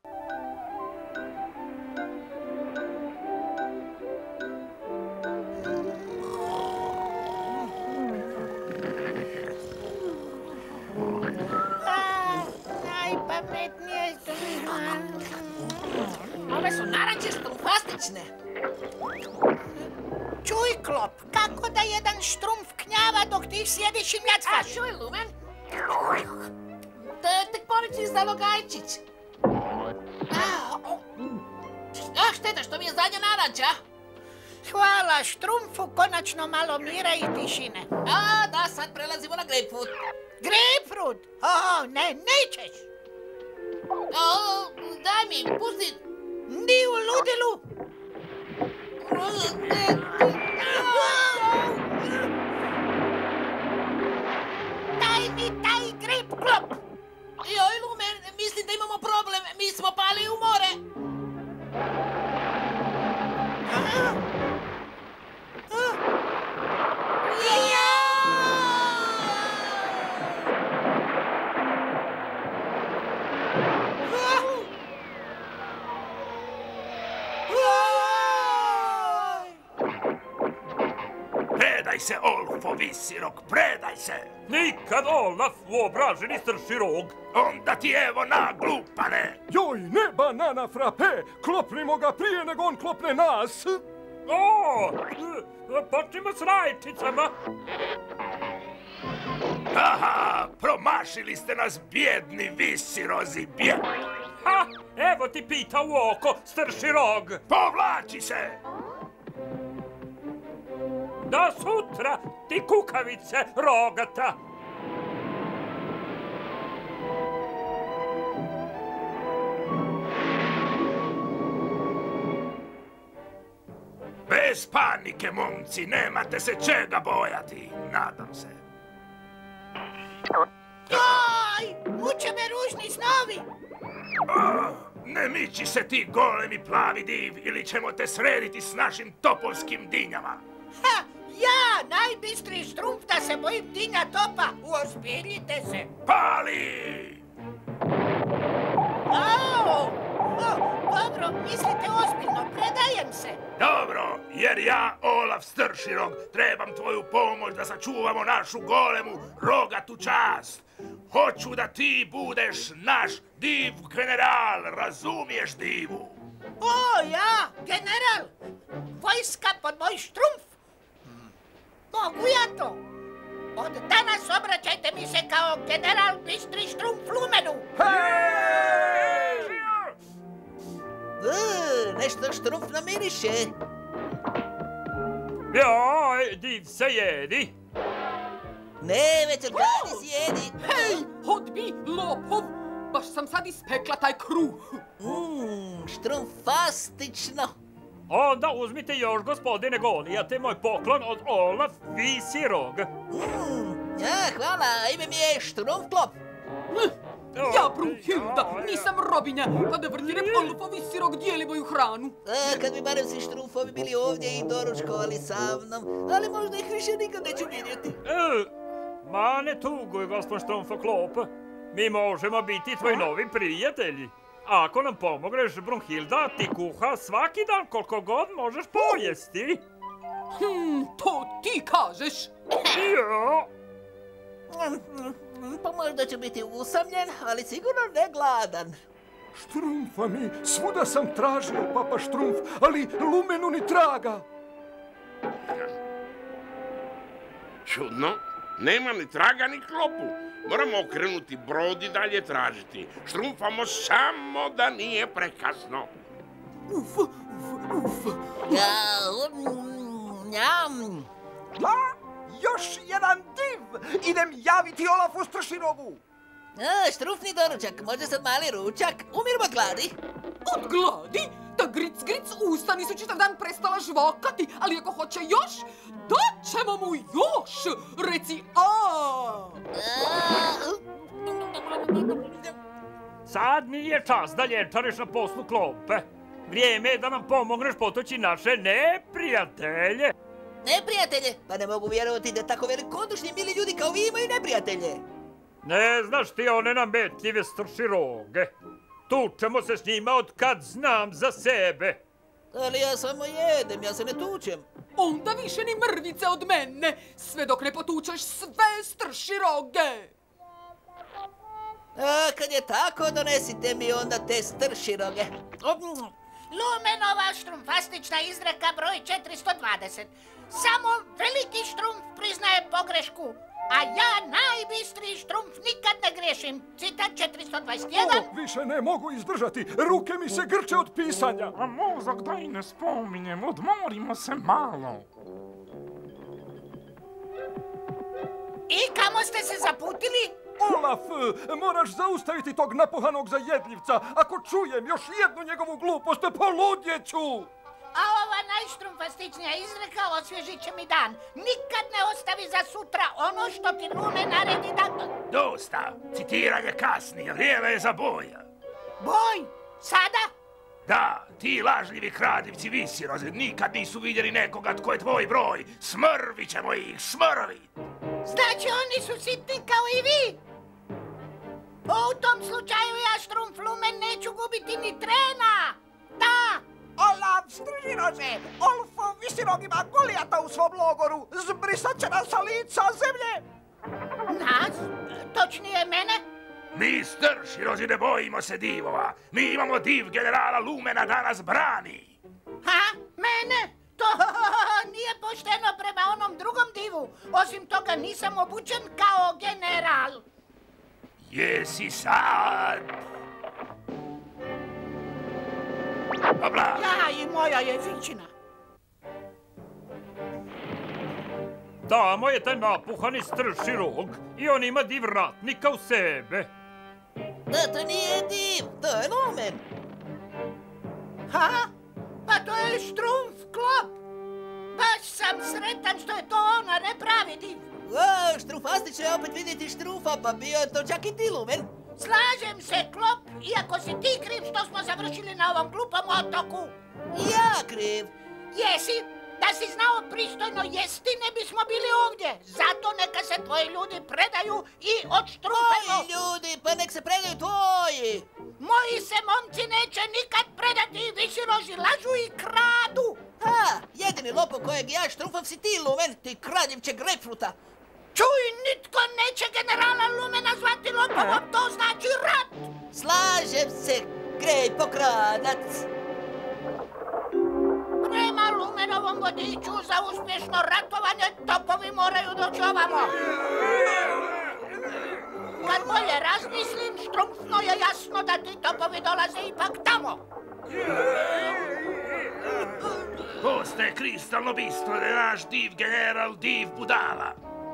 Najpametnije Ove su naranče strumfastične. Čuj, Klop, kako da jedan Štrumf knjava dok ti sjediš i mljackaš? Čuj, Lumen. Tek poreći Zalogajčić. Šteta što mi je zadnja naranča. Hvala Štrumfu, konačno malo mira i tišine. Da, sad prelazimo na grapefruit. Grapefruit? Ne, nećeš. Daj mi, pusti. Ni u ludilu. Daj mi taj grape, Klop. Joj, Lumen, mislim da imamo problem. Mi smo pali u more. Predaj se, Olfo Visirog, predaj se! Nikad, Olaf, uobraženi strši rog! Onda ti evo na, glupane! Joj, ne banana frape! Klopnimo ga prije nego on klopne nas! Počnimo s rajčicama! Aha, promašili ste nas, bjedni Visirozi, bjedni! Ha, evo ti pita u oko, strši rog! Povlači se! Do sutra, ti kukavice rogata! Bez panike, momci, nemate se čega bojati, nadam se. Joj, muče me ružni snovi. Ne miči se ti golemi plavi div ili ćemo te srediti s našim topovskim dinjama. Ja, najbistriji Štrumf da se bojim dinja topa. Uozbiljite se. Pali! Dobro, mislite ozbiljno, predajem se. Dobro, jer ja, Olaf Strširog, trebam tvoju pomoć da sačuvamo našu golemu rogatu čast. Hoću da ti budeš naš div general, razumiješ divu? Ja, general! Vojska pod moj Štrumf! Mogu ja to? Od danas obraćajte mi se kao general Bistri Štrumf Lumenu! Nešto Štrumf namiriše. Joj, div se jedi. Ne, već organi sjedi. Hej, odbi, lopov! Baš sam sad ispekla taj kruh. Štrumfastično. Onda uzmite još, gospodine Golijate, moj poklon od Olaf Visirog. Hvala, ime mi je Štrumfklop. Ja, Brunhilda, nisam robinja, pa da vrljinem Olfa Visirog dijeli moju hranu. Kad bi barem svi Štrumfovi bili ovdje i doručkovali sa mnom, ali možda ih više nikad neću vidjeti. Ma ne tuguj, gospod Štrumfklop. Mi možemo biti tvoji novi prijatelji. Ako nam pomogneš, Brunhilda, ti kuha svaki dan koliko god možeš pojesti. To ti kažeš. Ja. Pa možda ću biti usamljen, ali sigurno ne gladan. Štrumfa mi, svuda sam tražio, papa Štrumf, ali Lumenu ni traga. Čudno, nema ni traga ni klopu. Moramo okrenuti brod i dalje tražiti. Štrumfamo samo da nije prekasno. Uf. Njam. Još jedan div! Idem javiti Olafu Strširogu. Štrumfni doručak, može sad mali ručak. Umirimo od gladi. Od gladi? Da gric, usta nisu čitav dan prestala žvakati, ali ako hoće još, daćemo mu još! Reci a! Sad mi je čas da ljenčariš na poslu klope. Vrijeme je da nam pomogneš potoći naše neprijatelje. Neprijatelje? Pa ne mogu vjerovati da tako velikodušni mili ljudi kao vi imaju neprijatelje. Ne znaš ti one nametljive strširoge. Tučemo se s njima od kad znam za sebe. Ali ja samo jedem, ja se ne tučem. Onda više ni mrvice od mene, sve dok ne potučeš sve strširoge. A kad je tako, donesite mi onda te strširoge. Lumenova štrumfastična izreka broj 420. Samo veliki štrumf priznaje pogrešku, a ja, najbistriji štrumf, nikad ne grešim. Citat 421. Više ne mogu izdržati, ruke mi se grče od pisanja. A mozak da i ne spominjem, odmorimo se malo. I kamo ste se zaputili? Olaf, moraš zaustaviti tog napuhanog zajedljivca. Ako čujem još jednu njegovu glupost, poludjeću. A ova najštrumfastičnija izreka osvježit će mi dan. Nikad ne ostavi za sutra ono što ti Lume naredi da... Dosta, citiranje kasni, vrijeme je za boja. Boj? Sada? Da, ti lažljivi kradivci visiroze nikad nisu vidjeli nekoga tko je tvoj broj. Smrvit ćemo ih, smrvit! Znači oni su sitni kao i vi? U tom slučaju ja, Štrumf Lumen, neću gubiti ni trena. Da! Olaf Stržirože, Olfo Visirog ima Golijata u svom logoru. Zbrisat će nas sa lica zemlje. Nas? Točnije mene? Mi Strširozi ne bojimo se divova. Mi imamo div generala Lumena da nas brani. Ha? Mene? To nije pošteno prema onom drugom divu. Osim toga nisam obučen kao general. Jesi sad? Dobra. Ja i moja jezičina. Tamo je taj napuhani strširog i on ima div ratnika u sebe. Da, to nije div, to je Lumen. Ha? Pa to je Štrumf Klop. Baš sam sretan što je to on, a ne pravi div. Štrumfastično je opet vidjeti Štrumfa, pa bio je to čak i ti, Lumen. Slažem se, Klop, iako si ti kriv što smo završili na ovom glupom otoku. Ja kriv? Jesi? Da si znao pristojno jesti, ne bismo bili ovdje. Zato neka se tvoji ljudi predaju i odštrupemo. Moji ljudi, pa nek se predaju tvoji. Moji se momci neće nikad predati, visiroži lažu i kradu. Ha, jedini lopov kojeg ja štrumfam si ti, Lumen, ti kradivče grejpfruta. Čuj, nitko neće generala Lumena zvati lopovom, to znači rat. Slažem se, grej pokradac. Prema Lumenovom vodiču za uspješno ratovanje topovi moraju doći ovamo. Kad bolje razmislim, štrumfno je jasno da ti topovi dolaze ipak tamo. Postaje kristalno bistro da je naš div general div budala.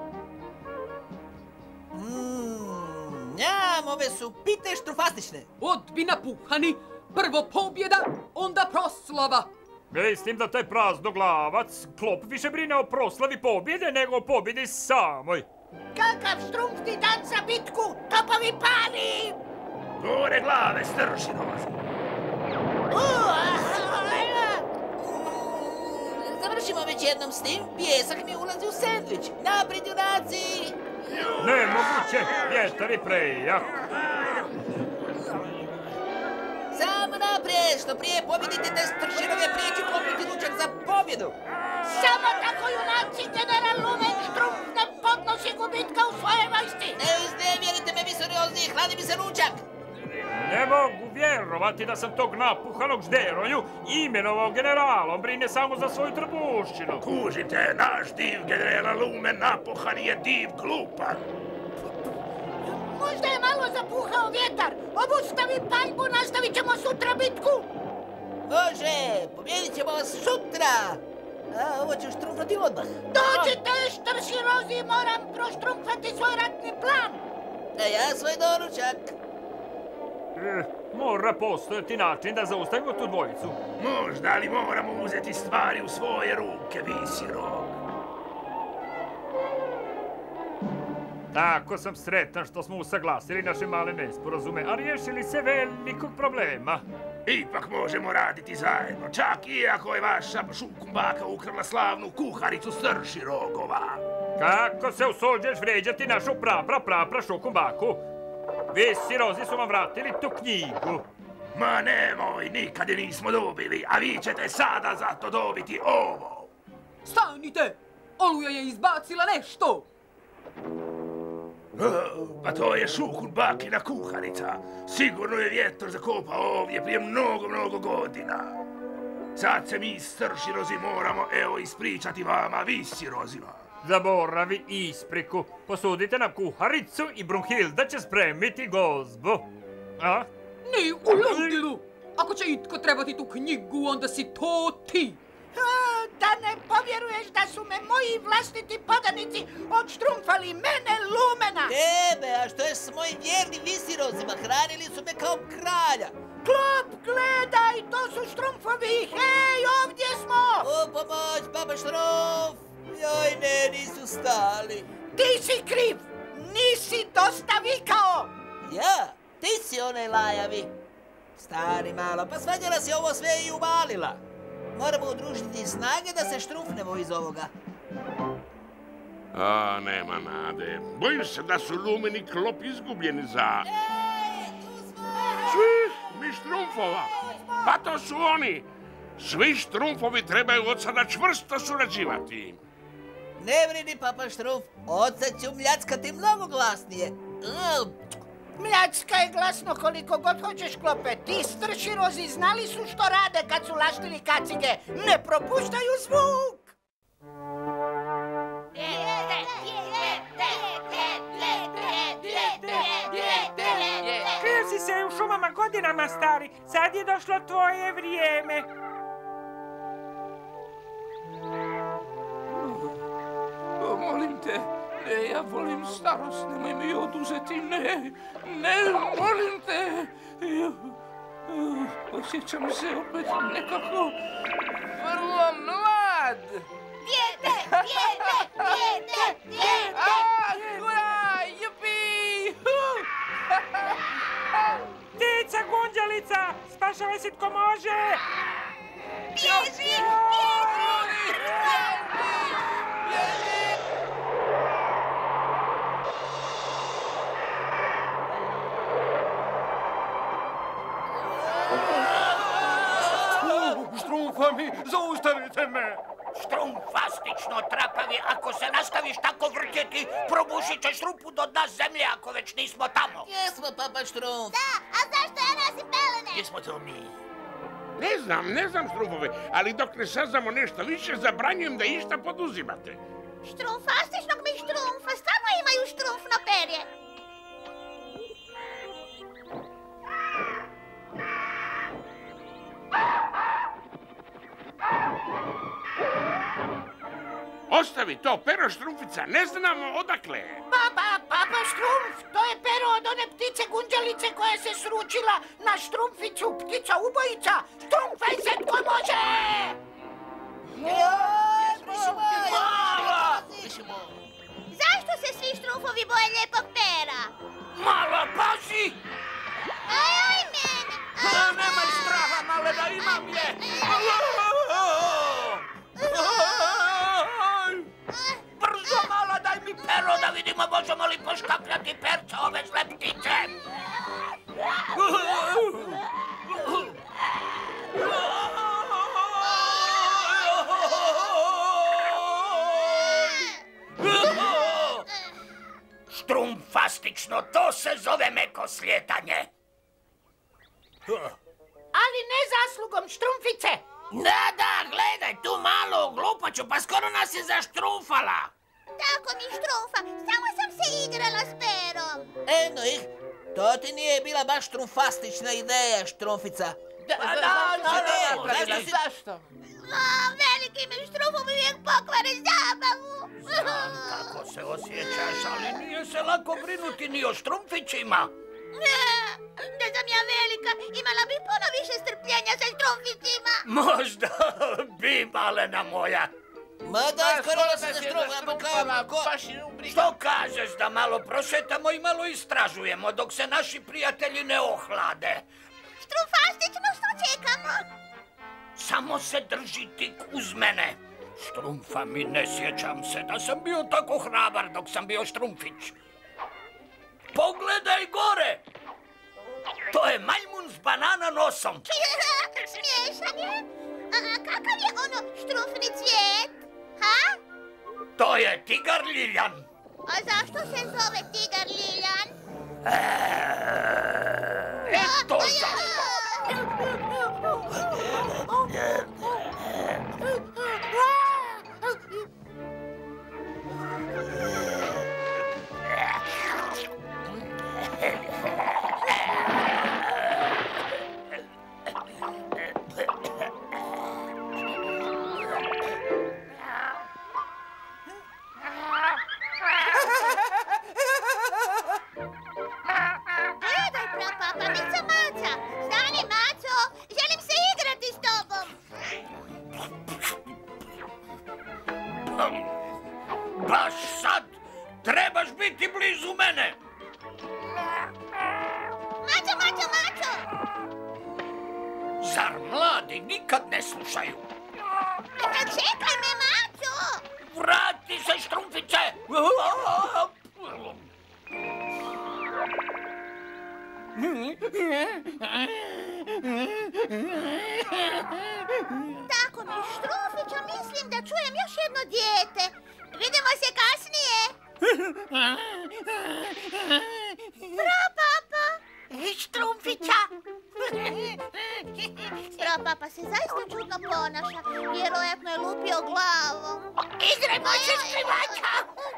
Njam, ove su pite štrumfastične. Odbi napuhani, prvo pobjeda, onda proslava. Mislim da taj praznoglavac Klop više brine o proslavi pobjede nego o pobjedi samoj. Kakav Štrumf ti dan za bitku, topovi pali! Gore glave, Stršinovac. Završimo već jednom s tim, pijesak mi ulazi u sendvič. Naprijed, junaci! Nemoguće, vjetar je prejak. Samo naprijed, što prije pobjedite te Stršinove, prije ću popiti ručak za pobjedu. Samo tako, junaci, general Lumen Štrumf ne podnosi gubitka u svojoj vojsci. Ne uznevjerite me, visoriozni, hladi mi se ručak. Ne mogu vjerovati da sam tog napuhanog žderonju imenovao generalom, brine samo za svoju trbuščinu. Kužite, naš div generala Lumen napuhan je div glupan. Možda je malo zapuhao vjetar. Obustavi paljbu, nastavit ćemo sutra bitku. Može, pobjedit ćemo vas sutra. A ovo ću štrumfati odmah. Dođite, Štrširozi, moram proštrumfati svoj ratni plan. A ja svoj doručak. Mora postojati način da zaustavimo tu dvojicu. Možda, ali moramo uzeti stvari u svoje ruke, Visirog. Tako sam sretan što smo usaglasili naše male nesporazume, a riješili se velikog problema. Ipak možemo raditi zajedno, čak i ako je vaša Šukumbaka ukrala slavnu kuharicu Strširogova. Kako se usuđuješ vrijeđati našu pra Šukumbaku? Visirozi su vam vratili tu knjigu. Ma nemoj, nikad je nismo dobili, a vi ćete sada zato dobiti ovo. Stanite! Oluja je izbacila nešto! Pa to je Šukumbakina kuharica. Sigurno je vjetar zakopao ovdje prije mnogo godina. Sad se mi Strširozi moramo evo ispričati vama, Visirozima. Zaboravi ispriku. Posudite nam kuharicu i Brunhilda će spremiti gozbu. A? Ni u ludilu! Ako će itko trebati tu knjigu, onda si to ti. Da ne povjeruješ da su me moji vlastiti podanici odštrumfali mene, Lumena. Tebe, a što je s mojim vjernim Visirozima? Hranili su me kao kralja. Klop, gledaj, to su štrumfovi. Hej, ovdje smo. U pomoć, Papa Štrumf. Joj, ne, nisu stali. Ti si kriv. Nisi dosta vikao. Ja? Ti si onaj lajavi. Stani malo, pa svađala si ovo sve i uvalila. Moramo udružiti snage da se štrumfnemo iz ovoga. A, nema nade. Bojim se da su Lumen i Klop izgubljeni za... Svi mi štrumfova. Pa to su oni. Svi štrumfovi trebaju od sada čvrsto surađivati. Ne brini, Papa Štrumf. Odsad ću mljackati mnogo glasnije. Mljacka je glasno koliko god hoćeš, Klope. Ti Strširozi znali su što rade kad su laštili kacige. Ne propuštaju zvuk! Krio si se u šumama godinama, stari. Sad je došlo tvoje vrijeme. Molim te, ne, ja volim starost, nemoj mi oduzeti, ne, molim te. Osjećam se opet nekako vrlo mlad. Dijete! Hurra, jupi! Ptica Gunđelica, spašavaj se tko može! Bježi! Štrumfami, zaustavite me! Štrumfastično trapavi, ako se nastaviš tako vrtjeti, probušit ćeš rupu do dna zemlje ako već nismo tamo. Gdje smo, Papa Štrumf? Da, a zašto ja nosim pelene? Gdje smo to mi? Ne znam, Štrumfove, ali dok ne saznamo nešto više, zabranjujem da išta poduzimate. Štrumfastičnog mi štrumfa, stvarno imaju štrumfno perje. Ostavi to, pero Štrumfica, ne znamo odakle. Papa Štrumf, to je pero od one ptice Gunđelice koja se sručila na Štrumficu, ptica ubojica. Štrumfaj se tko može! Zašto se svi štrumfovi boje lijepog pera? Mala, pazi! Aj, mene! Nemaj straha, male, da imam je! Brzo, mala, daj mi pero da vidimo možemo li poškapljati perca ove zle ptice. Štrumfastično, to se zove meko slijetanje. Ali ne zaslugom Štrumfice. Da, gledaj, tu malo glupaču, pa skoro nas je zaštrumfala. Tako mi Štrumfa, samo sam se igrala s perom. Eno ih, to ti nije bila baš štrumfastična ideja, Štrumfica. Zašto? Veliki mi Štrumfovi uvijek pokvare zabavu. Kako se osjećaš, ali nije se lako brinuti ni o Štrumfićima. Da sam ja velika, imala bi puno više strpljenja sa Štrumfićima. Možda bi, malena moja. Ma daj, skoro da se zaštrumfala. Što kažeš da malo prošetamo i malo istražujemo dok se naši prijatelji ne ohlade? Štrumfastično, što čekamo? Samo se drži tik uz mene. Štrumfa mi, ne sjećam se da sam bio tako hrabar dok sam bio Štrumfić. Pogledaj gore! To je majmun s banana nosom. Smiješan je. A kakav je ono štrumfni cvijet? Ha? To je tigar Ljiljan. A zašto se zove tigar Ljiljan? Eto zašto. Gledaj, prapapa, Mico Maca. Stani, Maco, želim se igrati s tobom. Baš sad trebaš biti blizu mene. Maco! Zar mladi nikad ne slušaju? Čekaj me, Maco! Vrati se, Štrumfice! Tako mi Štrumfića, mislim da čujem još jedno dijete. Vidimo se kasnije. Prapapa! Štrumfića! Prapapa se zaista čudno ponaša. Vjerojatno je lupio glavom. Igrajmo se skrivača!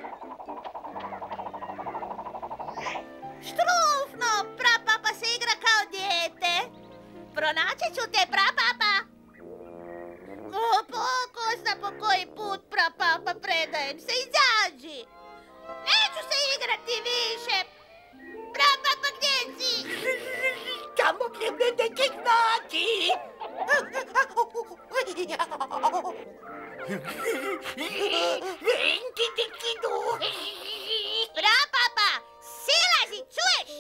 Štrumfno! Prapapa se igra kao dijete. Pronaći ću te, prapapa. Ko zna po koji put, prapapa, predajem se. Izađi! Neću se igrati više. Prapapa, gdje si? Tamo gdje me nećeš naći! Prapapa, silazi, čuješ?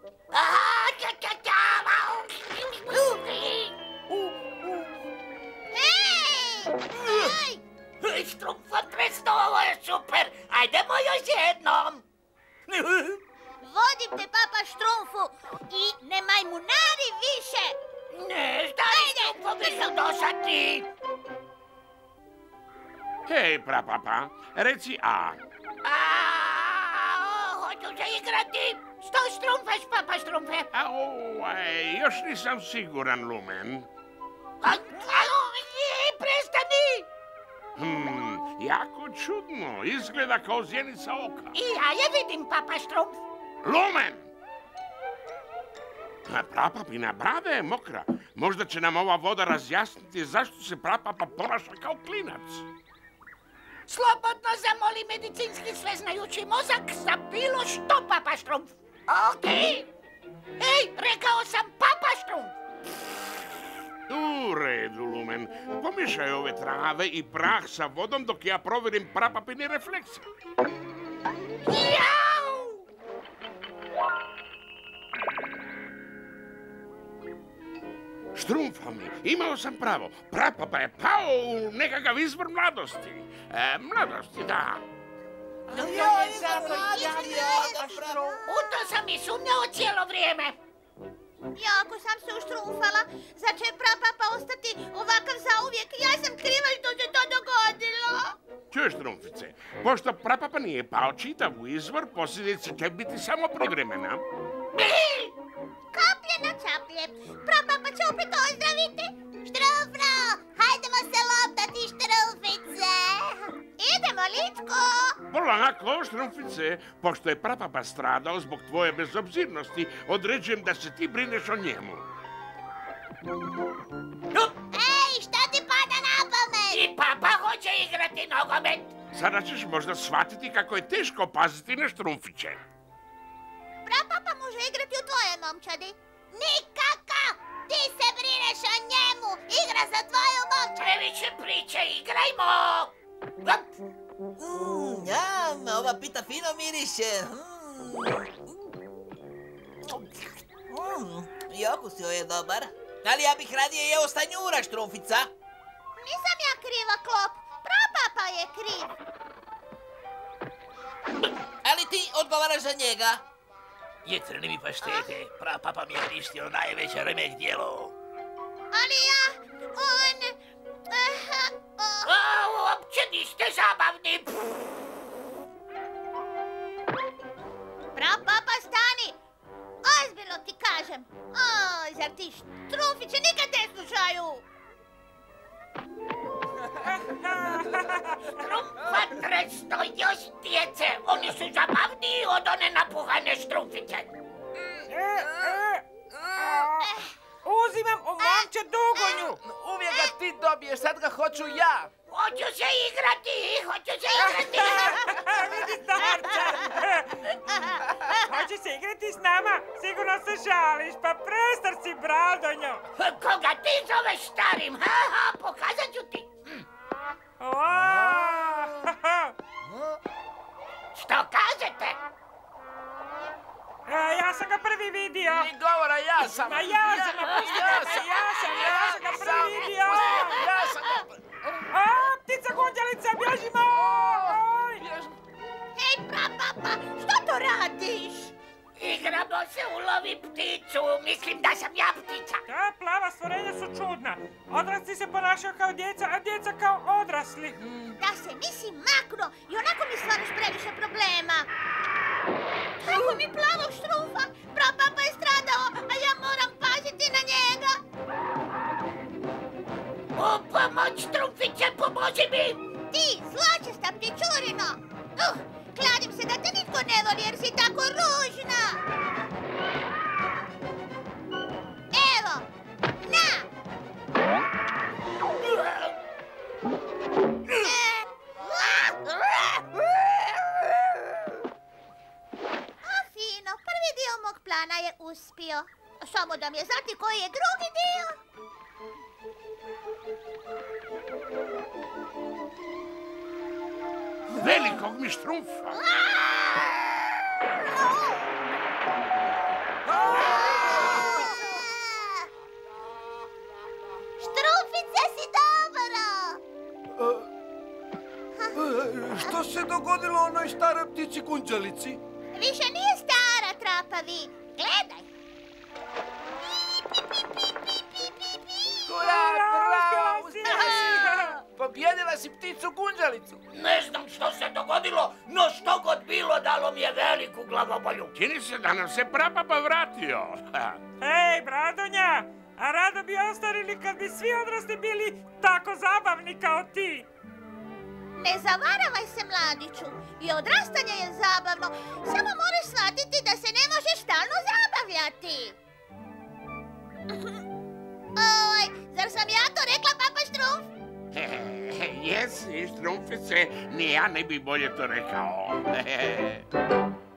Hej! Štrumfa tresno, ovo je super! Ajdemo još jednom! Vodim te, papa Štrumfu, i ne majmunari više! Ne, stari Štrumfovi su dosadni! Hej, prapapa, reci A. Hoću se igrati! Što štrumfaš, papa Štrumfe? Još nisam siguran, Lumen. Prestani! Jako čudno, izgleda kao zjenica oka. I ja je vidim, papa Štrumf. Lumen! Prapapina brada je mokra. Možda će nam ova voda razjasniti zašto se prapapa ponaša kao klinac. Slobodno zamoli medicinski sveznajući mozak za bilo što, papa Štrumf. Okej? Ej, rekao sam papa Štrumf. U redu, Lumen. Pomiješaj ove trave i prah sa vodom dok ja provjerim prapapini reflekse. Jau! Štrumfa mi, imao sam pravo. Prapapa je pao u nekakav izvor mladosti. Mladosti, da. U to sam i sumnjao cijelo vrijeme. Jako sam se uštrumfala. Zar će prapapa ostati ovakav zauvijek? Ja sam kriva što se to dogodilo. Čuješ, Štrumfice, pošto prapapa nije pao čitav u izvor, posljedice će biti samo privremena. Kaplje na čaplje. Prapapa Polako, Štrumfice, pošto je prapapa stradao zbog tvoje bezobzirnosti, određujem da se ti brineš o njemu. Ej, šta ti pada na pamet? I papa hoće igrati nogomet. Sada ćeš možda shvatiti kako je teško paziti na Štrumfiće. Prapapa može igrati u tvojoj momčadi. Nikaka! Ti se brineš o njemu! Igra za tvoju momčadu! Previše priče, igrajmo! Ova pita fino miriše. I okus joj je dobar. Ali ja bih radije jeo stanjura, Štrumfica. Nisam ja kriva, Klop. Prapapa je kriv. Ali ti odgovaraš za njega. Jetreni mi paštete, prapapa mi je uništio najveće remek djelo. Ali ja, Uopće niste zabavni. Prapapa, stani! Ozbiljno ti kažem. Zar ti Štrumfiće nikad ne slušaju? Štrumfa tresno još djece, oni su zabavniji od one napuhane Štrumfiće. Uzimam u momče dugonju. Uvijek ga ti dobiješ, sad ga hoću ja. Hoću se igrati. Vidi starca. Hoćeš se igrati s nama? Sigurno se žališ, pa prestar si, Bradonjo. Koga ti zoveš starim? Pokazat ću ti. Što kažete? Ja sam ga prvi vidio. Ni govora, ja sam. Ma ja sam ga prvi vidio. Ptica gunđalica, bježimo! Hej, prapapa, što to radiš? Igramo se ulovi pticu, mislim da sam ja ptica. Ta plava stvorenja su čudna. Odrasli se ponašaju kao djeca, a djeca kao odrasli. Da se nisi maknuo i onako mi stvaraš previše problema. Kako mi plavog Štrumfa, prapapa je stradao, a ja moram paziti na njega. U pomoć, Štrumfiće, pomozi mi! Ti, zločesta ptičurino! Kladim se da te nitko ne voli jer si tako ružna! Evo, na! Fino, prvi dio mog plana je uspio. Samo da mi je znati koji je drugi dio. Velikog mi Štrumfa. Štrumfice si dobro! Što se dogodilo onoj staroj ptici gunđalici? Više nije stara, trapavi. Gledaj. Pobjedila si pticu gunđalicu. Ne znam što se dogodilo, no što god bilo dalo mi je veliku glavobolju. Čini se da nam se prapapa vratio. Ej, Bradonja, a rado bi ostarili kad bi svi odrasli bili tako zabavni kao ti. Ne zavaravaj se, mladiću. I odrastanje je zabavno. Samo moraš shvatiti da se ne možeš stalno zabavljati. Zar sam ja to rekla, papa Štrumf? Jesi, Štrumfice, ni ja ne bi bolje to rekao.